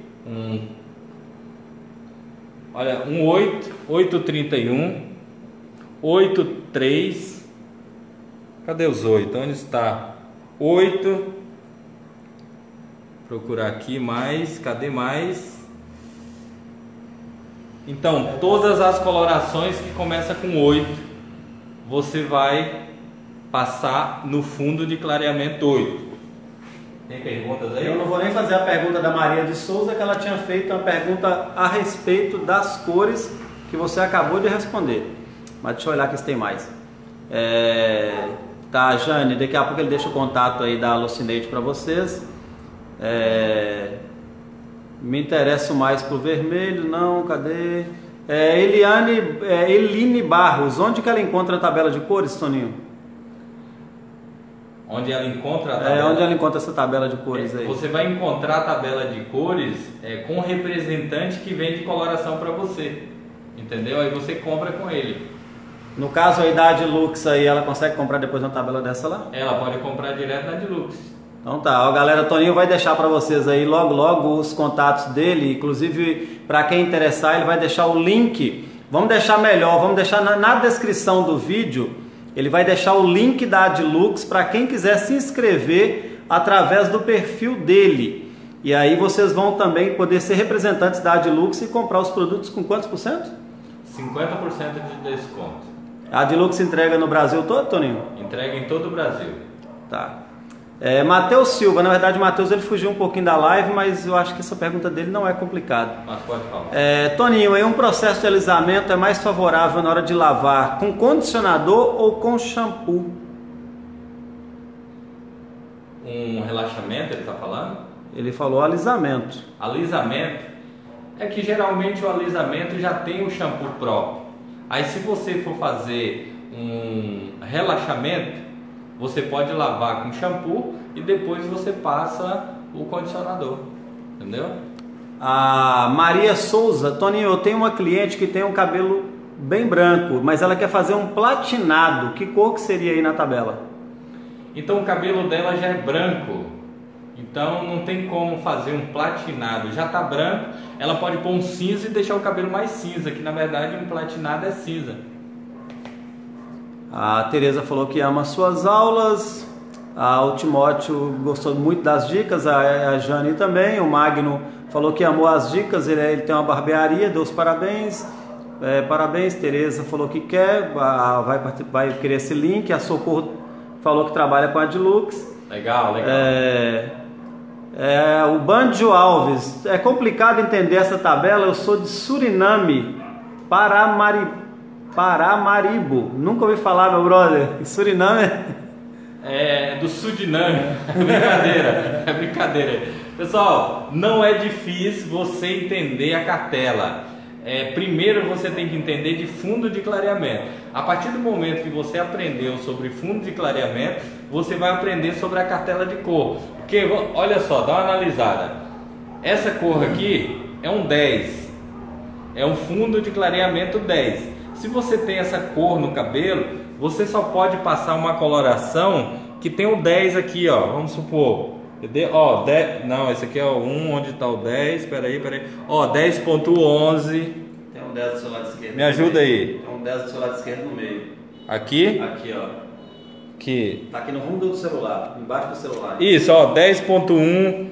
olha, um 8, 8,31, 8,3, cadê os 8? Onde está? 8, procurar aqui mais, cadê mais? Então, todas as colorações que começam com 8, você vai passar no fundo de clareamento 8. Tem perguntas aí? Eu não vou nem fazer a pergunta da Maria de Souza, que ela tinha feito uma pergunta a respeito das cores que você acabou de responder. Mas deixa eu olhar aqui se tem mais. Tá, Jane, daqui a pouco ele deixa o contato aí da Alucinate para vocês. Me interesso mais por vermelho, não, cadê? Eline Barros, onde que ela encontra a tabela de cores, Toninho? Onde ela encontra a tabela? Onde ela encontra essa tabela de cores aí? Você vai encontrar a tabela de cores com o representante que vende coloração para você, entendeu? Aí você compra com ele. No caso aí da Adilux aí, ela consegue comprar depois uma tabela dessa lá? Ela pode comprar direto na Adilux. Então tá, ó, galera, Toninho vai deixar para vocês aí logo os contatos dele, inclusive para quem interessar ele vai deixar o link, vamos deixar melhor, vamos deixar na descrição do vídeo, ele vai deixar o link da Adilux para quem quiser se inscrever através do perfil dele, e aí vocês vão também poder ser representantes da Adilux e comprar os produtos com quantos por cento? 50% de desconto. A Adilux entrega no Brasil todo, Toninho? Entrega em todo o Brasil. Tá. Matheus Silva, na verdade o Matheus ele fugiu um pouquinho da live, mas eu acho que essa pergunta dele não é complicada. Mas pode falar. Toninho, em um processo de alisamento é mais favorável na hora de lavar com condicionador ou com shampoo? Um relaxamento ele está falando? Ele falou alisamento. Alisamento é que geralmente o alisamento já tem o shampoo próprio. Aí se você for fazer um relaxamento, você pode lavar com shampoo e depois você passa o condicionador, entendeu? A Maria Souza, Toninho, eu tenho uma cliente que tem um cabelo bem branco, mas ela quer fazer um platinado. Que cor que seria aí na tabela? Então o cabelo dela já é branco, então não tem como fazer um platinado. Já está branco, ela pode pôr um cinza e deixar o cabelo mais cinza, que na verdade um platinado é cinza. A Tereza falou que ama suas aulas, o Timóteo gostou muito das dicas, a Jane também, o Magno falou que amou as dicas, ele tem uma barbearia, deu os parabéns, parabéns. Tereza falou que quer, vai querer esse link. A Socorro falou que trabalha com a Adilux. Legal. O Bandio Alves, é complicado entender essa tabela, eu sou de Suriname, Paramaribo, nunca ouvi falar, meu brother. Suriname é do Suriname. É brincadeira. Pessoal, não é difícil você entender a cartela. Primeiro você tem que entender de fundo de clareamento. A partir do momento que você aprendeu sobre fundo de clareamento, você vai aprender sobre a cartela de cor. Porque, olha só, dá uma analisada. Essa cor aqui é um 10, é um fundo de clareamento 10. Se você tem essa cor no cabelo, você só pode passar uma coloração que tem o 10 aqui, ó. Vamos supor, ó, 10, não, esse aqui é o 1, onde está o 10, peraí, ó, 10.11. Tem um 10 do seu lado esquerdo. Me ajuda aí. Tem um 10 do seu lado esquerdo no meio. Aqui? Aqui, ó. Aqui. Tá aqui no rumo do celular, embaixo do celular. Isso, ó, 10.1.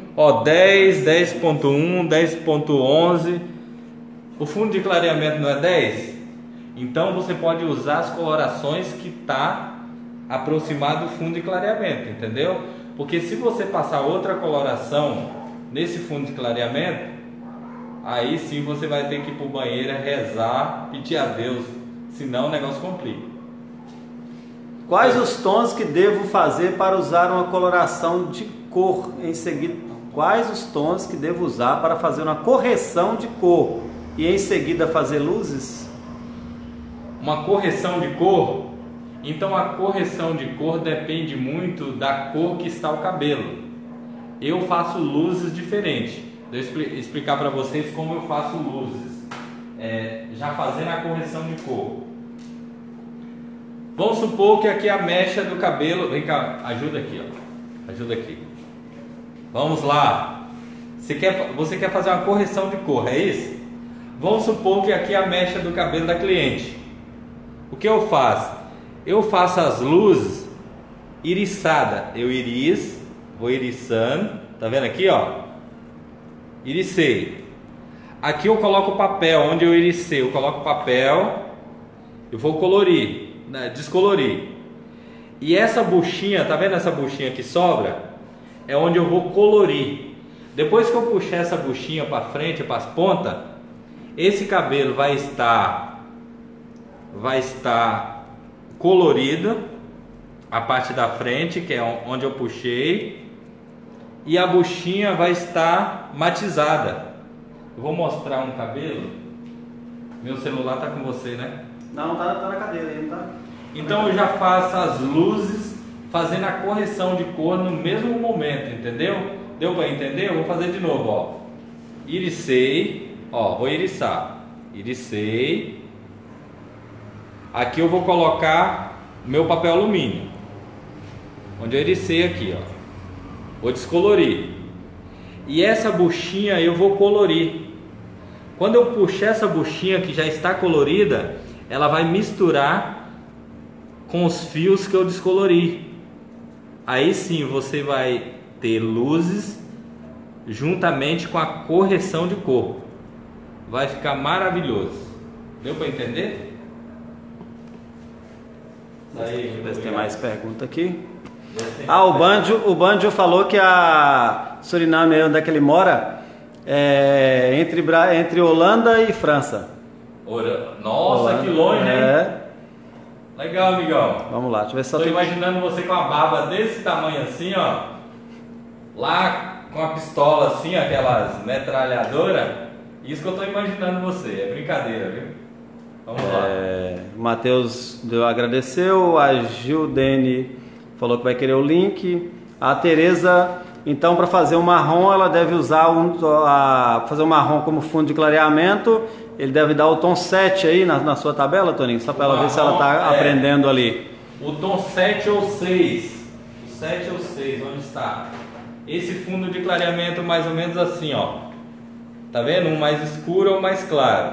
ó, 10, 10.1, 10.11. O fundo de clareamento não é 10? Então você pode usar as colorações que está aproximado do fundo de clareamento, entendeu? Porque se você passar outra coloração nesse fundo de clareamento, aí sim você vai ter que ir para o banheiro, rezar, pedir a Deus, senão o negócio complica. Quais os tons que devo fazer para usar uma coloração de cor em seguida? Quais os tons que devo usar para fazer uma correção de cor e em seguida fazer luzes? Uma correção de cor? Então a correção de cor depende muito da cor que está o cabelo. Eu faço luzes diferentes. Deixa eu explicar para vocês como eu faço luzes, já fazendo a correção de cor. Vamos supor que aqui a mecha do cabelo, vem cá, ajuda aqui, ó, ajuda aqui. Vamos lá. Você quer fazer uma correção de cor, é isso? Vamos supor que aqui é a mecha do cabelo da cliente. O que eu faço? Eu faço as luzes iriçada. Eu vou iriçando, tá vendo aqui, ó? Iricei. Aqui eu coloco o papel, onde eu iricei, eu coloco o papel, eu vou colorir, né, descolorir. E essa buchinha, tá vendo essa buchinha que sobra? É onde eu vou colorir. Depois que eu puxar essa buchinha para frente, para as pontas, esse cabelo vai estar colorido, a parte da frente, que é onde eu puxei, e a buchinha vai estar matizada. Eu vou mostrar um cabelo. Meu celular tá com você, né? Não, tá na cadeira aí, não tá? Então eu já faço as luzes fazendo a correção de cor no mesmo momento, entendeu? Deu para entender? Eu vou fazer de novo, ó. Iricei, ó, vou iriçar. Iricei. Aqui eu vou colocar meu papel alumínio. Onde eu iricei aqui, ó. Vou descolorir. E essa buchinha eu vou colorir. Quando eu puxar essa buchinha que já está colorida, ela vai misturar com os fios que eu descolori. Aí sim você vai ter luzes juntamente com a correção de cor. Vai ficar maravilhoso. Deu para entender? Deixa eu ver se tem mais pergunta aqui. O Banjo falou que a Suriname, onde é que ele mora, é entre Holanda e França. Nossa, Holanda, que longe, hein? Legal, amigão. Vamos lá, deixa eu ver se Tô imaginando você com a barba desse tamanho assim, ó. Lá com a pistola assim, aquelas metralhadoras. Isso que eu tô imaginando você. É brincadeira, viu? Vamos lá. O Matheus agradeceu. A Gildene falou que vai querer o link. A Tereza, então, para fazer o marrom, ela deve usar fazer o marrom como fundo de clareamento. Ele deve dar o tom 7 aí na sua tabela, Toninho, só para ela ver se ela está aprendendo ali. O tom 7 ou 6. O 7 ou 6, onde está? Esse fundo de clareamento mais ou menos assim, ó. Tá vendo? Um mais escuro ou mais claro.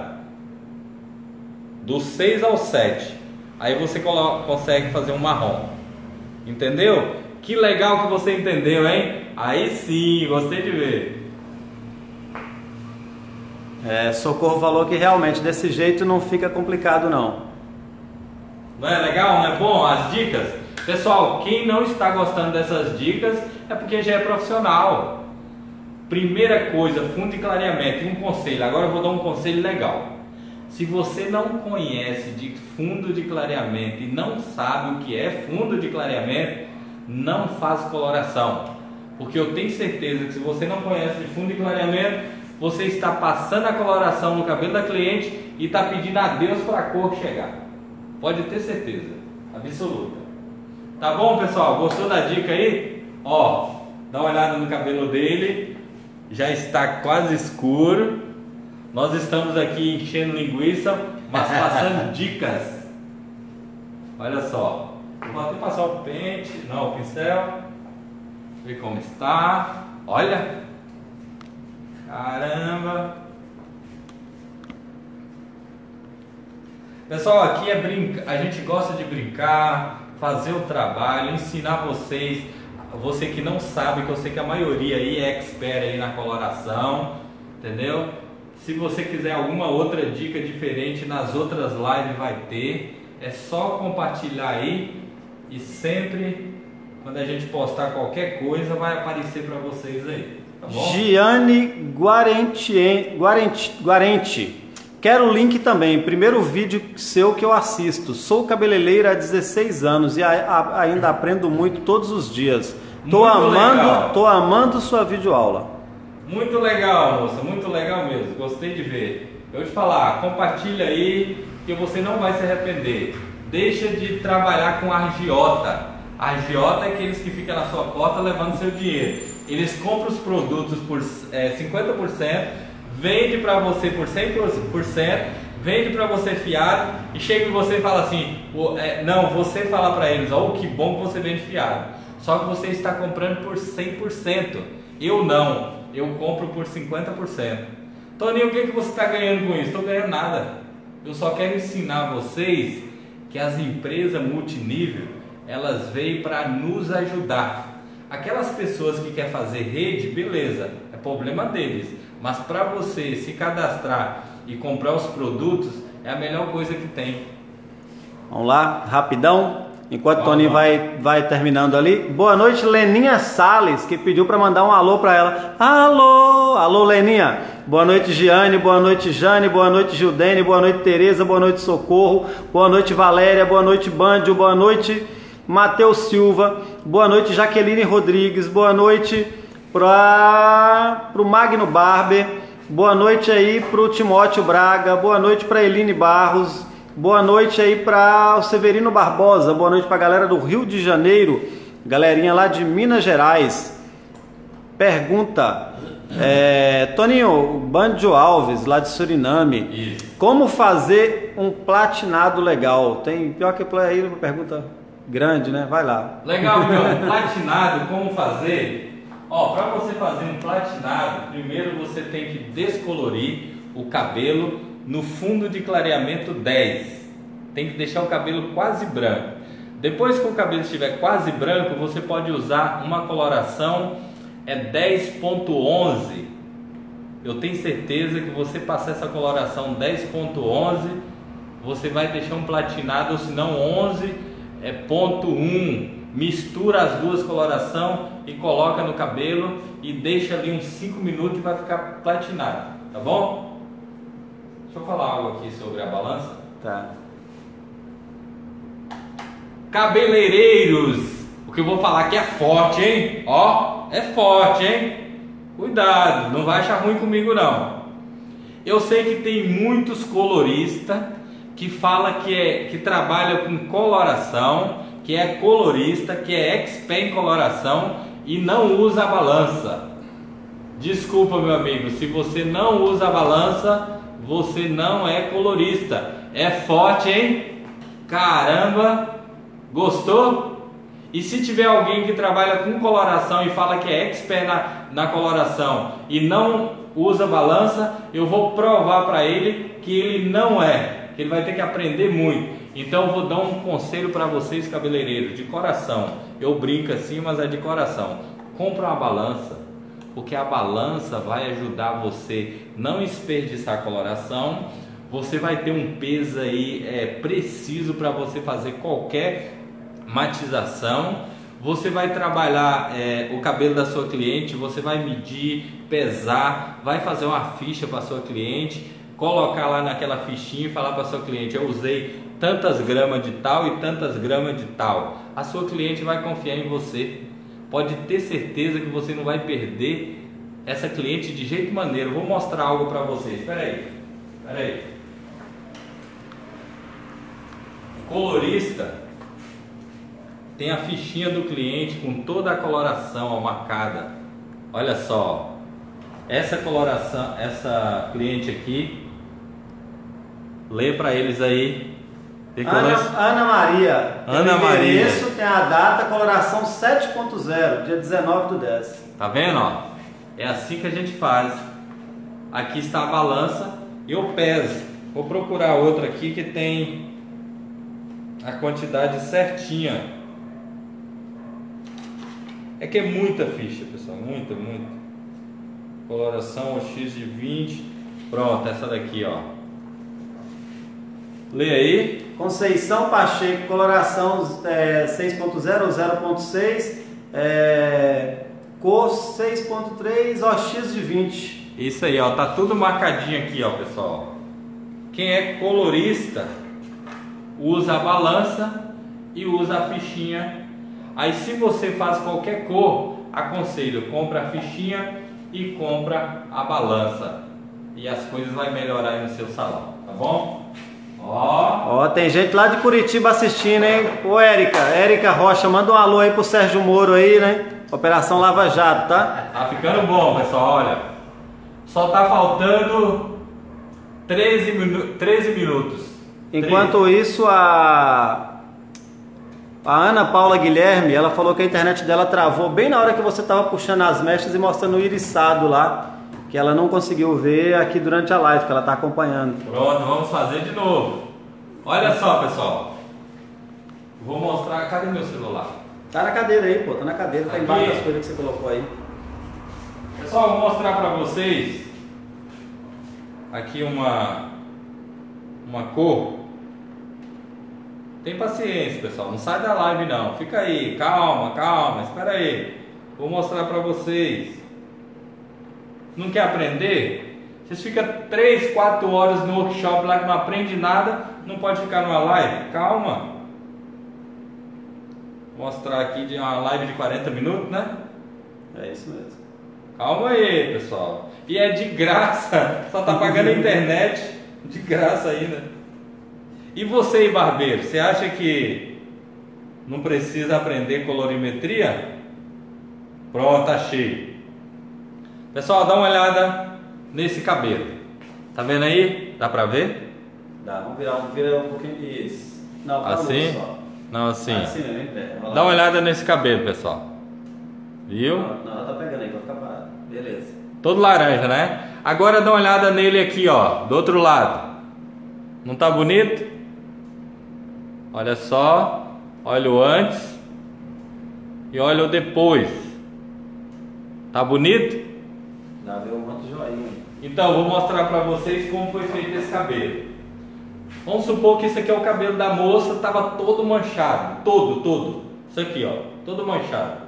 Do 6 ao 7. Aí você consegue fazer um marrom. Entendeu? Que legal que você entendeu, hein? Aí sim, gostei de ver. Socorro falou que realmente desse jeito não fica complicado não. Não é legal? Não é bom? As dicas? Pessoal, quem não está gostando dessas dicas é porque já é profissional. Primeira coisa, fundo de clareamento. E um conselho, agora eu vou dar um conselho legal. Se você não conhece de fundo de clareamento e não sabe o que é fundo de clareamento, não faz coloração. Porque eu tenho certeza que se você não conhece de fundo de clareamento, você está passando a coloração no cabelo da cliente e está pedindo a Deus para a cor chegar. Pode ter certeza, absoluta. Tá bom, pessoal? Gostou da dica aí? Ó, dá uma olhada no cabelo dele. Já está quase escuro. Nós estamos aqui enchendo linguiça, mas passando dicas. Olha só. Vou até passar o pente, não, o pincel. Ver como está. Olha. Caramba. Pessoal, aqui a gente gosta de brincar, fazer o trabalho, ensinar vocês. Você que não sabe, que eu sei que a maioria aí é expert aí na coloração, entendeu? Se você quiser alguma outra dica diferente, nas outras lives vai ter. É só compartilhar aí e sempre quando a gente postar qualquer coisa vai aparecer para vocês aí, tá bom? Gianni Guarente. Quero o link também, primeiro vídeo seu que eu assisto. Sou cabeleireira há 16 anos e ainda aprendo muito todos os dias. Tô amando sua videoaula. Muito legal, moça, muito legal mesmo, gostei de ver. Eu vou te falar, compartilha aí que você não vai se arrepender. Deixa de trabalhar com agiota. Agiota é aqueles que ficam na sua porta levando seu dinheiro. Eles compram os produtos por 50%, vende para você por 100%, vende para você fiado e chega em você e fala assim, não, você fala para eles, ó, que bom que você vende fiado. Só que você está comprando por 100%. Eu não, eu compro por 50%. Toninho, o que você está ganhando com isso? Estou ganhando nada. Eu só quero ensinar vocês que as empresas multinível, elas veio para nos ajudar. Aquelas pessoas que querem fazer rede, beleza, é problema deles. Mas para você se cadastrar e comprar os produtos, é a melhor coisa que tem. Vamos lá, rapidão. Enquanto o Toninho vai terminando ali. Boa noite, Leninha Salles, que pediu para mandar um alô para ela. Alô, Leninha. Boa noite, Giane. Boa noite, Jane. Boa noite, Gildene. Boa noite, Tereza. Boa noite, Socorro. Boa noite, Valéria. Boa noite, Bandio. Boa noite, Matheus Silva. Boa noite, Jaqueline Rodrigues. Boa noite pro Magno Barber. Boa noite aí pro Timóteo Braga. Boa noite para Eline Barros. Boa noite aí para o Severino Barbosa, boa noite para a galera do Rio de Janeiro, galerinha lá de Minas Gerais. Pergunta, Toninho, Bandio Alves, lá de Suriname, Isso. Como fazer um platinado legal? Tem pior que aí uma pergunta grande, né? Vai lá. Legal, meu, platinado, como fazer? Ó, para você fazer um platinado, primeiro você tem que descolorir o cabelo no fundo de clareamento 10. Tem que deixar o cabelo quase branco. Depois que o cabelo estiver quase branco, você pode usar uma coloração 10.11. Eu tenho certeza que você passar essa coloração 10.11, você vai deixar um platinado, ou se não 11.1. Mistura as duas colorações e coloca no cabelo e deixa ali uns 5 minutos e vai ficar platinado, tá bom? Deixa eu falar algo aqui sobre a balança. Tá. Cabeleireiros, o que eu vou falar aqui é forte, hein? Ó, é forte, hein? Cuidado, não vai achar ruim comigo não. Eu sei que tem muitos coloristas que fala que trabalha com coloração, que é colorista, que é expert em coloração e não usa a balança. Desculpa, meu amigo, se você não usa a balança, você não é colorista. É forte, hein? Caramba! Gostou? E se tiver alguém que trabalha com coloração e fala que é expert na coloração e não usa balança, eu vou provar para ele que ele não é, que ele vai ter que aprender muito. Então eu vou dar um conselho para vocês, cabeleireiros, de coração. Eu brinco assim, mas é de coração. Compra uma balança, porque a balança vai ajudar você não desperdiçar a coloração. Você vai ter um peso aí preciso para você fazer qualquer matização. Você vai trabalhar o cabelo da sua cliente, você vai medir, pesar, vai fazer uma ficha para sua cliente, colocar lá naquela fichinha e falar para sua cliente: eu usei tantas gramas de tal e tantas gramas de tal. A sua cliente vai confiar em você. Pode ter certeza que você não vai perder essa cliente de jeito maneiro. Vou mostrar algo para vocês. Espera aí. O colorista tem a fichinha do cliente com toda a coloração marcada. Olha só, essa coloração, essa cliente aqui, lê para eles aí. Ana Maria. Ana Maria. Endereço, tem a data, coloração 7.0, dia 19/10. Tá vendo, ó? É assim que a gente faz. Aqui está a balança. Eu peso. Vou procurar outra aqui que tem a quantidade certinha. É que é muita ficha, pessoal, muita. Coloração OX de 20. Pronto, essa daqui, ó. Lê aí. Conceição Pacheco, coloração 6.0 ou 0.6, cor 6.3, OX de 20. Isso aí, ó, tá tudo marcadinho aqui, ó, pessoal. Quem é colorista usa a balança e usa a fichinha. Aí se você faz qualquer cor, aconselho, compra a fichinha e compra a balança. E as coisas vão melhorar aí no seu salão, tá bom? Ó, tem gente lá de Curitiba assistindo, hein? Ô Érica Rocha, manda um alô aí pro Sérgio Moro aí, né? Operação Lava Jato, tá? Tá ficando bom, pessoal, olha. Só tá faltando 13 minutos. Enquanto isso, a Ana Paula Guilherme, ela falou que a internet dela travou bem na hora que você tava puxando as mechas e mostrando o iriçado lá, que ela não conseguiu ver aqui durante a live, que ela tá acompanhando. Pronto, vamos fazer de novo. Olha só, pessoal. Vou mostrar, cadê meu celular? Tá na cadeira aí, pô, tá na cadeira, tá embaixo das coisas que você colocou aí. Pessoal, vou mostrar pra vocês aqui uma cor. Tem paciência, pessoal, não sai da live não, fica aí, calma, espera aí. Vou mostrar pra vocês. Não quer aprender? Vocês ficam 3, 4 horas no workshop lá que não aprende nada, não pode ficar numa live? Calma. Vou mostrar aqui de uma live de 40 minutos, né? É isso mesmo. Calma aí, pessoal. E é de graça, só tá pagando a internet, de graça ainda. E você, barbeiro, você acha que não precisa aprender colorimetria? Pronto, achei. Pessoal, dá uma olhada nesse cabelo. Tá vendo aí? Dá pra ver? Dá, vamos virar um pouquinho isso. Não, tá assim? só. Não, assim. Assim mesmo, em pé. Dá uma olhada nesse cabelo, pessoal. Viu? Não, ela tá pegando aí, vai ficar parado. Beleza. Todo laranja, né? Agora dá uma olhada nele aqui, ó, do outro lado. Não tá bonito? Olha só. Olha o antes e olha o depois. Tá bonito? Dá ver um monte de joinha. Então, vou mostrar pra vocês como foi feito esse cabelo. Vamos supor que isso aqui é o cabelo da moça, tava todo manchado, todo. Isso aqui, ó, todo manchado.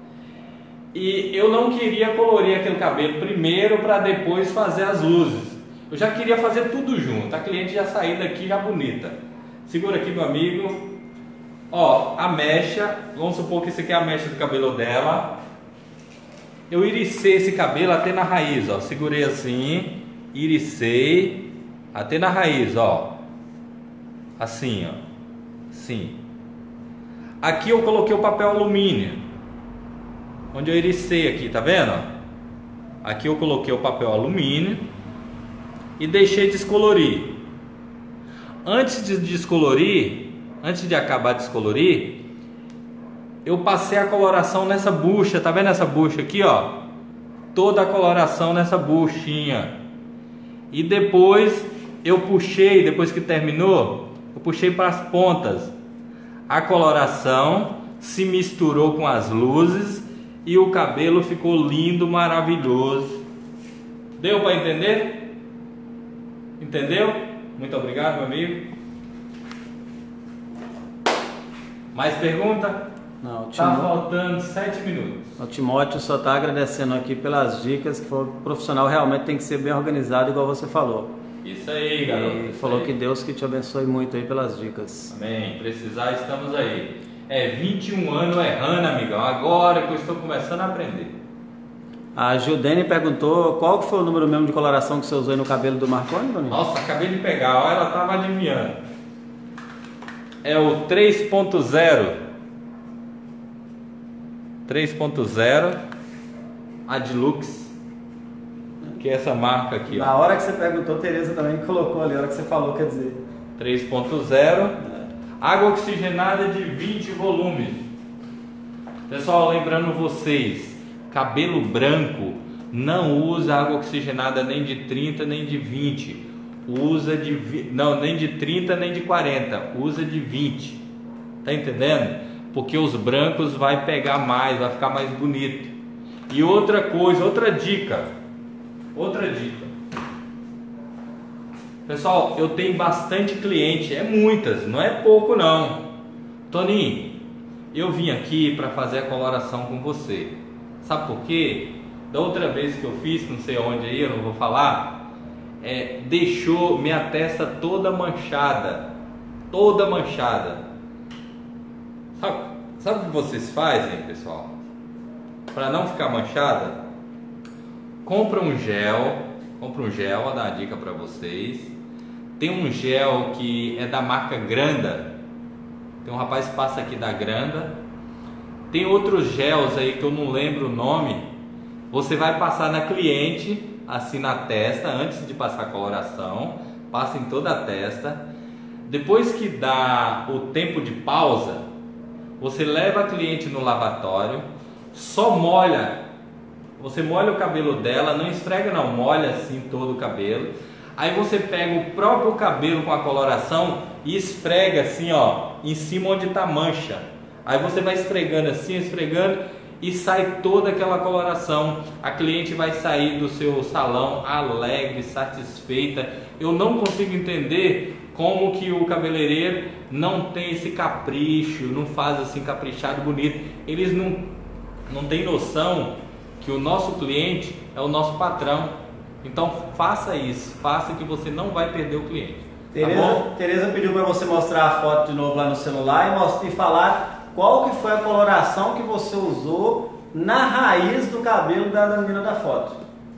E eu não queria colorir aquele cabelo primeiro para depois fazer as luzes. Eu já queria fazer tudo junto. A cliente já saiu daqui já bonita. Segura aqui, meu amigo. Ó, a mecha, vamos supor que isso aqui é a mecha do cabelo dela. Eu iricei esse cabelo até na raiz, ó. Segurei assim, iricei até na raiz, ó. Assim, ó. Assim. Aqui eu coloquei o papel alumínio, onde eu iricei aqui, tá vendo? Aqui eu coloquei o papel alumínio e deixei descolorir. Antes de descolorir, antes de acabar de descolorir, eu passei a coloração nessa bucha, tá vendo essa bucha aqui, ó? Toda a coloração nessa buchinha. E depois eu puxei, depois que terminou, eu puxei para as pontas. A coloração se misturou com as luzes e o cabelo ficou lindo, maravilhoso. Deu para entender? Entendeu? Muito obrigado, meu amigo. Mais pergunta? Não, Tá faltando 7 minutos. O Timóteo só está agradecendo aqui pelas dicas, que o profissional realmente tem que ser bem organizado, igual você falou. Isso aí, garoto. E falou que Deus que te abençoe muito aí pelas dicas. Amém. Precisar, estamos aí. 21 anos errando, amigão. Agora que eu estou começando a aprender. A Gildene perguntou qual que foi o número mesmo de coloração que você usou aí no cabelo do Marconi, Bruno? Nossa, acabei de pegar. Olha, ela estava adivinhando. É o 3.0. 3.0 Adlux, que é essa marca aqui, ó. Na hora que você perguntou, Tereza também colocou ali, na hora que você falou, quer dizer. 3.0 água oxigenada de 20 volumes. Pessoal, lembrando vocês, cabelo branco não usa água oxigenada nem de 30 nem de 20. Usa de não, nem de 30 nem de 40, usa de 20. Tá entendendo? porque os brancos vai pegar mais, vai ficar mais bonito. E outra coisa, outra dica. Pessoal, eu tenho bastante cliente, é muitas, não é pouco não. Toninho, eu vim aqui para fazer a coloração com você. Sabe por quê? Da outra vez que eu fiz, não sei onde aí, eu não vou falar, deixou minha testa toda manchada. Toda manchada. Sabe o que vocês fazem, pessoal? Para não ficar manchada, compra um gel, vou dar uma dica para vocês. Tem um gel que é da marca Granda. Tem um rapaz que passa aqui da Granda. Tem outros gels aí que eu não lembro o nome. Você vai passar na cliente, assim na testa, antes de passar a coloração. Passa em toda a testa. Depois que dá o tempo de pausa, você leva a cliente no lavatório, só molha. Você molha o cabelo dela, não esfrega não, molha assim todo o cabelo. Aí você pega o próprio cabelo com a coloração e esfrega assim, ó, em cima onde está a mancha. Aí você vai esfregando assim, esfregando, e sai toda aquela coloração. A cliente vai sair do seu salão alegre, satisfeita. Eu não consigo entender como que o cabeleireiro não tem esse capricho, não faz assim caprichado, bonito. Eles não têm noção que o nosso cliente é o nosso patrão. Então faça isso, faça que você não vai perder o cliente. Tereza pediu para você mostrar a foto de novo lá no celular e falar qual que foi a coloração que você usou na raiz do cabelo da menina da foto.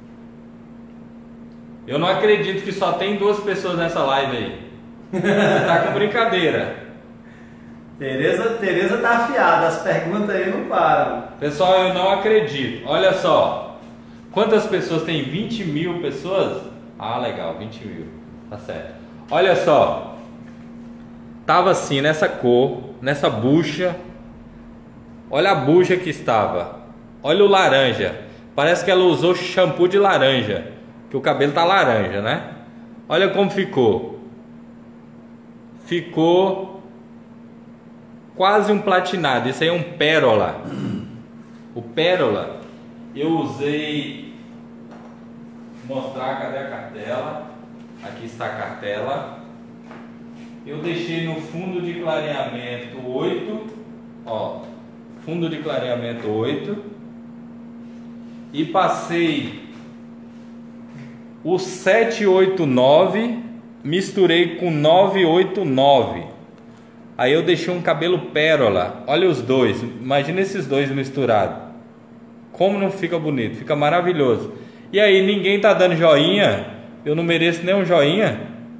Eu não acredito que só tem 2 pessoas nessa live aí. Você tá com brincadeira. Tereza tá afiada, as perguntas aí não param. Pessoal, eu não acredito. Olha só. Quantas pessoas tem? 20 mil pessoas? Ah, legal, 20 mil. Tá certo. Olha só. Tava assim, nessa cor, nessa bucha. Olha a bucha que estava. Olha o laranja. Parece que ela usou shampoo de laranja. Que o cabelo tá laranja, né? Olha como ficou. Ficou quase um platinado. Isso aí é um pérola. O pérola eu usei. Mostrar, cadê a cartela? Aqui está a cartela. Eu deixei no fundo de clareamento 8. Ó, fundo de clareamento 8. E passei o 789, misturei com 989. Aí eu deixei um cabelo pérola. Olha os dois, imagina esses dois misturados. Como não fica bonito, fica maravilhoso. E aí, ninguém tá dando joinha? Eu não mereço nem um joinha?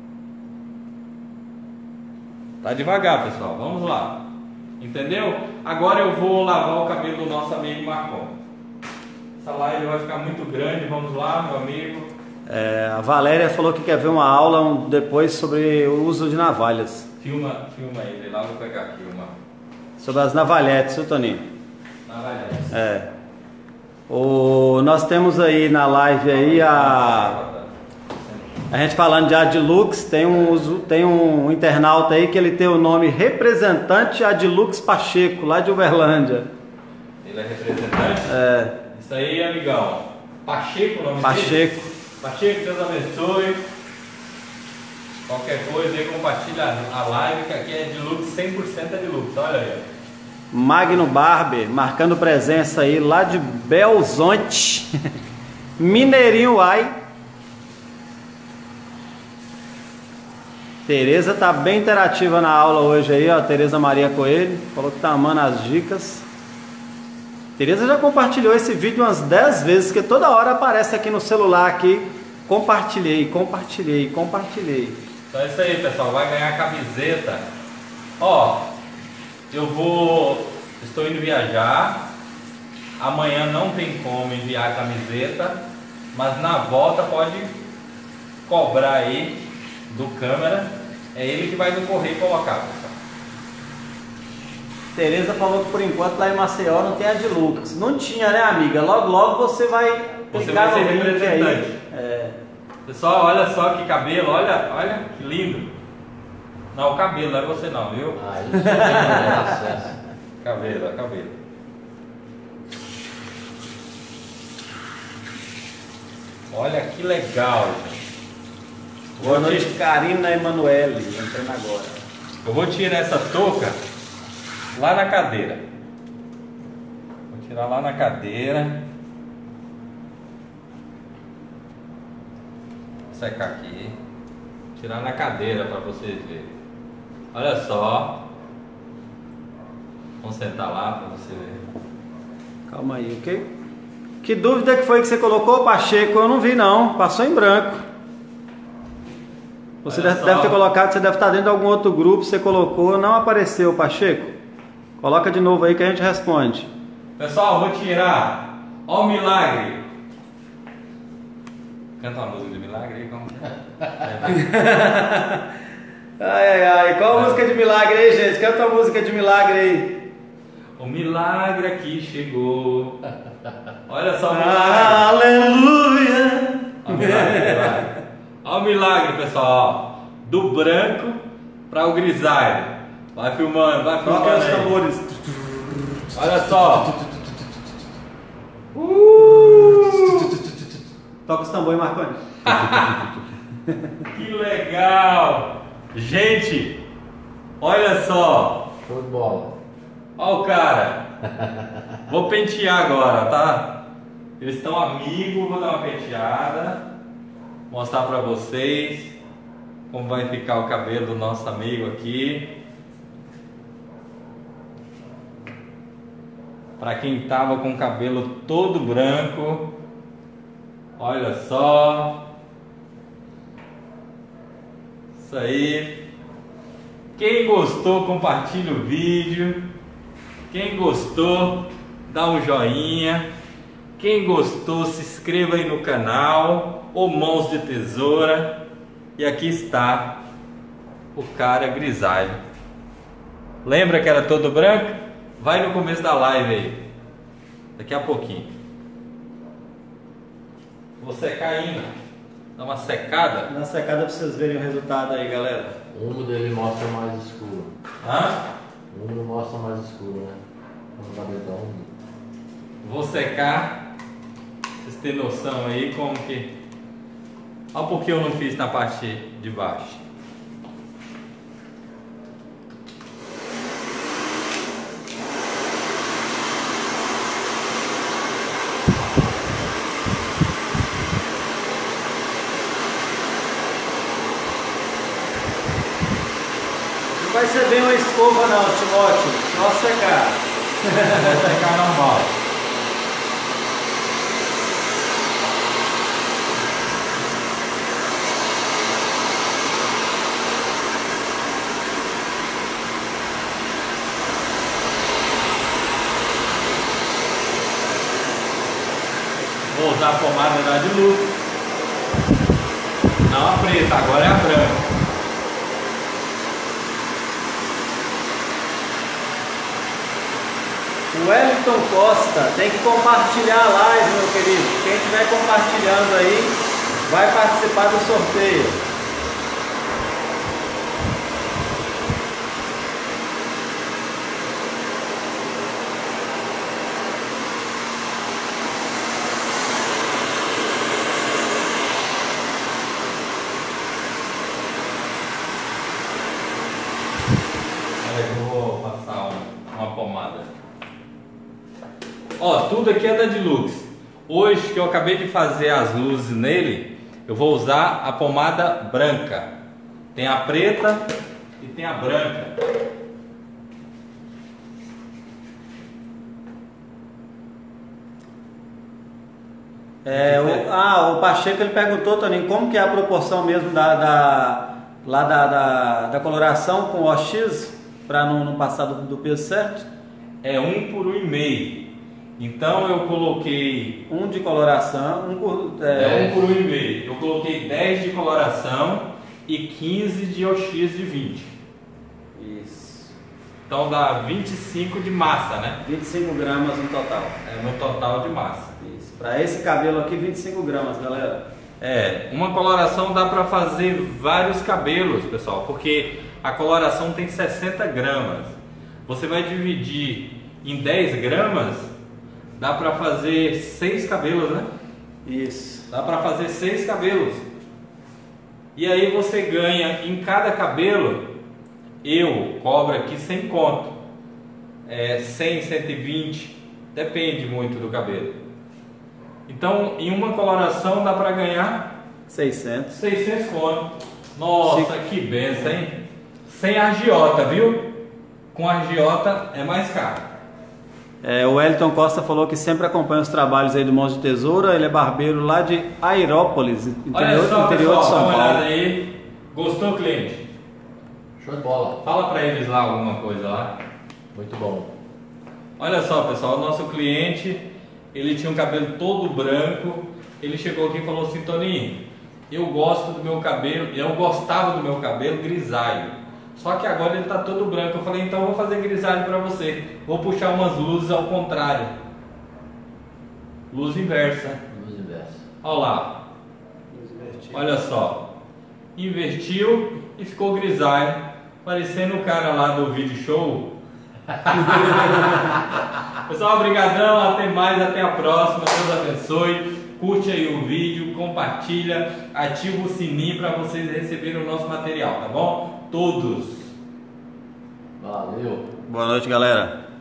Tá devagar, pessoal, vamos lá. Entendeu? Agora eu vou lavar o cabelo do nosso amigo Marcon. Essa live vai ficar muito grande, vamos lá, meu amigo. A Valéria falou que quer ver uma aula depois sobre o uso de navalhas. Filma aí, vem lá, vou pegar aqui uma. Sobre as navalhetes, viu, Toninho? Navalhetes. Nós temos aí na live aí a gente falando de Adilux, tem um internauta aí que ele tem o nome representante Adilux Pacheco, lá de Uberlândia. Ele é representante? Isso aí, amigão. Pacheco, o nome Pacheco. dele? Pacheco, Deus abençoe. Qualquer coisa aí, compartilha a live, que aqui é Adilux, 100% Adilux, olha aí. Magno Barber, marcando presença aí lá de Belzonte, Mineirinho Uai. Tereza tá bem interativa na aula hoje aí, ó. Tereza Maria Coelho falou que tá amando as dicas. Tereza já compartilhou esse vídeo umas 10 vezes, que toda hora aparece aqui no celular aqui. Compartilhei. Então é isso aí, pessoal, vai ganhar a camiseta. Ó, estou indo viajar. Amanhã não tem como enviar a camiseta, mas na volta pode cobrar aí do câmera. É ele que vai no correio colocar, pessoal. Tereza falou que por enquanto lá em Maceió não tem Adilux. Não tinha, né, amiga? Logo você vai ser representante. Pessoal, olha só que cabelo, olha que lindo. Não, o cabelo, não é você não, viu? Isso é acesso. Cabelo, é cabelo. Olha que legal, gente. Boa noite, Karina Emanuele, entrando agora. Eu vou tirar essa touca lá na cadeira. Vou tirar lá na cadeira. Vou secar aqui. Tirar na cadeira para vocês verem. Olha só. Vamos sentar lá para você ver. Calma aí, ok? Que dúvida que foi que você colocou, Pacheco? Eu não vi não, passou em branco. Você deve ter colocado, você deve estar dentro de algum outro grupo, você colocou, não apareceu, Pacheco. Coloca de novo aí que a gente responde. Pessoal, vou tirar. Ó o milagre. Canta uma música de milagre aí, como? Ai, qual a música de milagre aí, gente? Canta uma música de milagre aí. O milagre aqui chegou. Olha só o milagre. Aleluia! Olha o milagre. Olha o milagre, pessoal. Do branco para o grisalho. Vai filmando, vai filmando. Toca os tambores. Olha só. Toca os tambores, Marconi. Que legal. Gente, olha só. Show de bola. Olha o cara. Vou pentear agora, tá? Eles estão amigos, vou dar uma penteada. Mostrar pra vocês como vai ficar o cabelo do nosso amigo aqui. Pra quem tava com o cabelo todo branco, olha só. Isso aí. Quem gostou, compartilha o vídeo. Quem gostou, dá um joinha. Quem gostou, se inscreva aí no canal, ou Mãos de Tesoura. E aqui está o cara grisalho. Lembra que era todo branco? Vai no começo da live aí. Daqui a pouquinho. Vou secar ainda. Dá uma secada. Na secada pra vocês verem o resultado aí, galera. O ombro dele mostra mais escuro. Hã? O ombro mostra mais escuro, né? Vamos lá dentro da ombro. Vou secar. Vocês têm noção aí como que... Olha porque eu não fiz na parte de baixo. Não vai ser bem uma escova não, Timóteo. Só secar. Vou secar normal. Vou usar a pomada da de luz. Não a preta, agora é a branca. O Wellington Costa tem que compartilhar a live, meu querido. Quem estiver compartilhando aí vai participar do sorteio. Eu vou passar uma pomada. Ó, tudo aqui é da Dilux. Hoje que eu acabei de fazer as luzes nele, eu vou usar a pomada branca. Tem a preta e tem a branca. O Pacheco ele perguntou, Toninho, como que é a proporção mesmo da coloração com o OX para não passar do peso certo? É 1 por 1,5. Então eu coloquei 1 de coloração, 1 por 1,5. Eu coloquei 10 de coloração e 15 de OX de 20. Isso. Então dá 25 de massa, né? 25 gramas no total. É no total de massa. Isso. Para esse cabelo aqui, 25 gramas, galera. É, uma coloração dá para fazer vários cabelos, pessoal, porque a coloração tem 60 gramas. Você vai dividir em 10 gramas, dá para fazer 6 cabelos, né? Isso. Dá para fazer 6 cabelos. E aí você ganha em cada cabelo, eu cobro aqui 100 conto. 100, 120, depende muito do cabelo. Então, em uma coloração dá para ganhar 600 conto. Nossa, que benção, hein? Sem agiota, viu? Com agiota é mais caro. O Wellington Costa falou que sempre acompanha os trabalhos aí do Mãos de Tesoura. Ele é barbeiro lá de Airópolis, Olha só, interior pessoal, de São dá uma olhada Paulo. aí. Gostou, cliente? Show de bola. Fala para eles lá alguma coisa lá. Muito bom. Olha só, pessoal, o nosso cliente, ele tinha um cabelo todo branco. Ele chegou aqui e falou assim: Toninho, eu gosto do meu cabelo, eu gostava do meu cabelo grisalho. Só que agora ele está todo branco. Eu falei, então eu vou fazer grisalho para você. Vou puxar umas luzes ao contrário. Luz inversa. Luz inversa. Olha lá. Olha só. Invertiu e ficou grisalho. Parecendo o cara lá do vídeo show. Pessoal, obrigadão. Até mais, até a próxima. Deus abençoe. Curte aí o vídeo, compartilha, ativa o sininho para vocês receberem o nosso material, tá bom? Todos. Valeu. Boa noite, galera.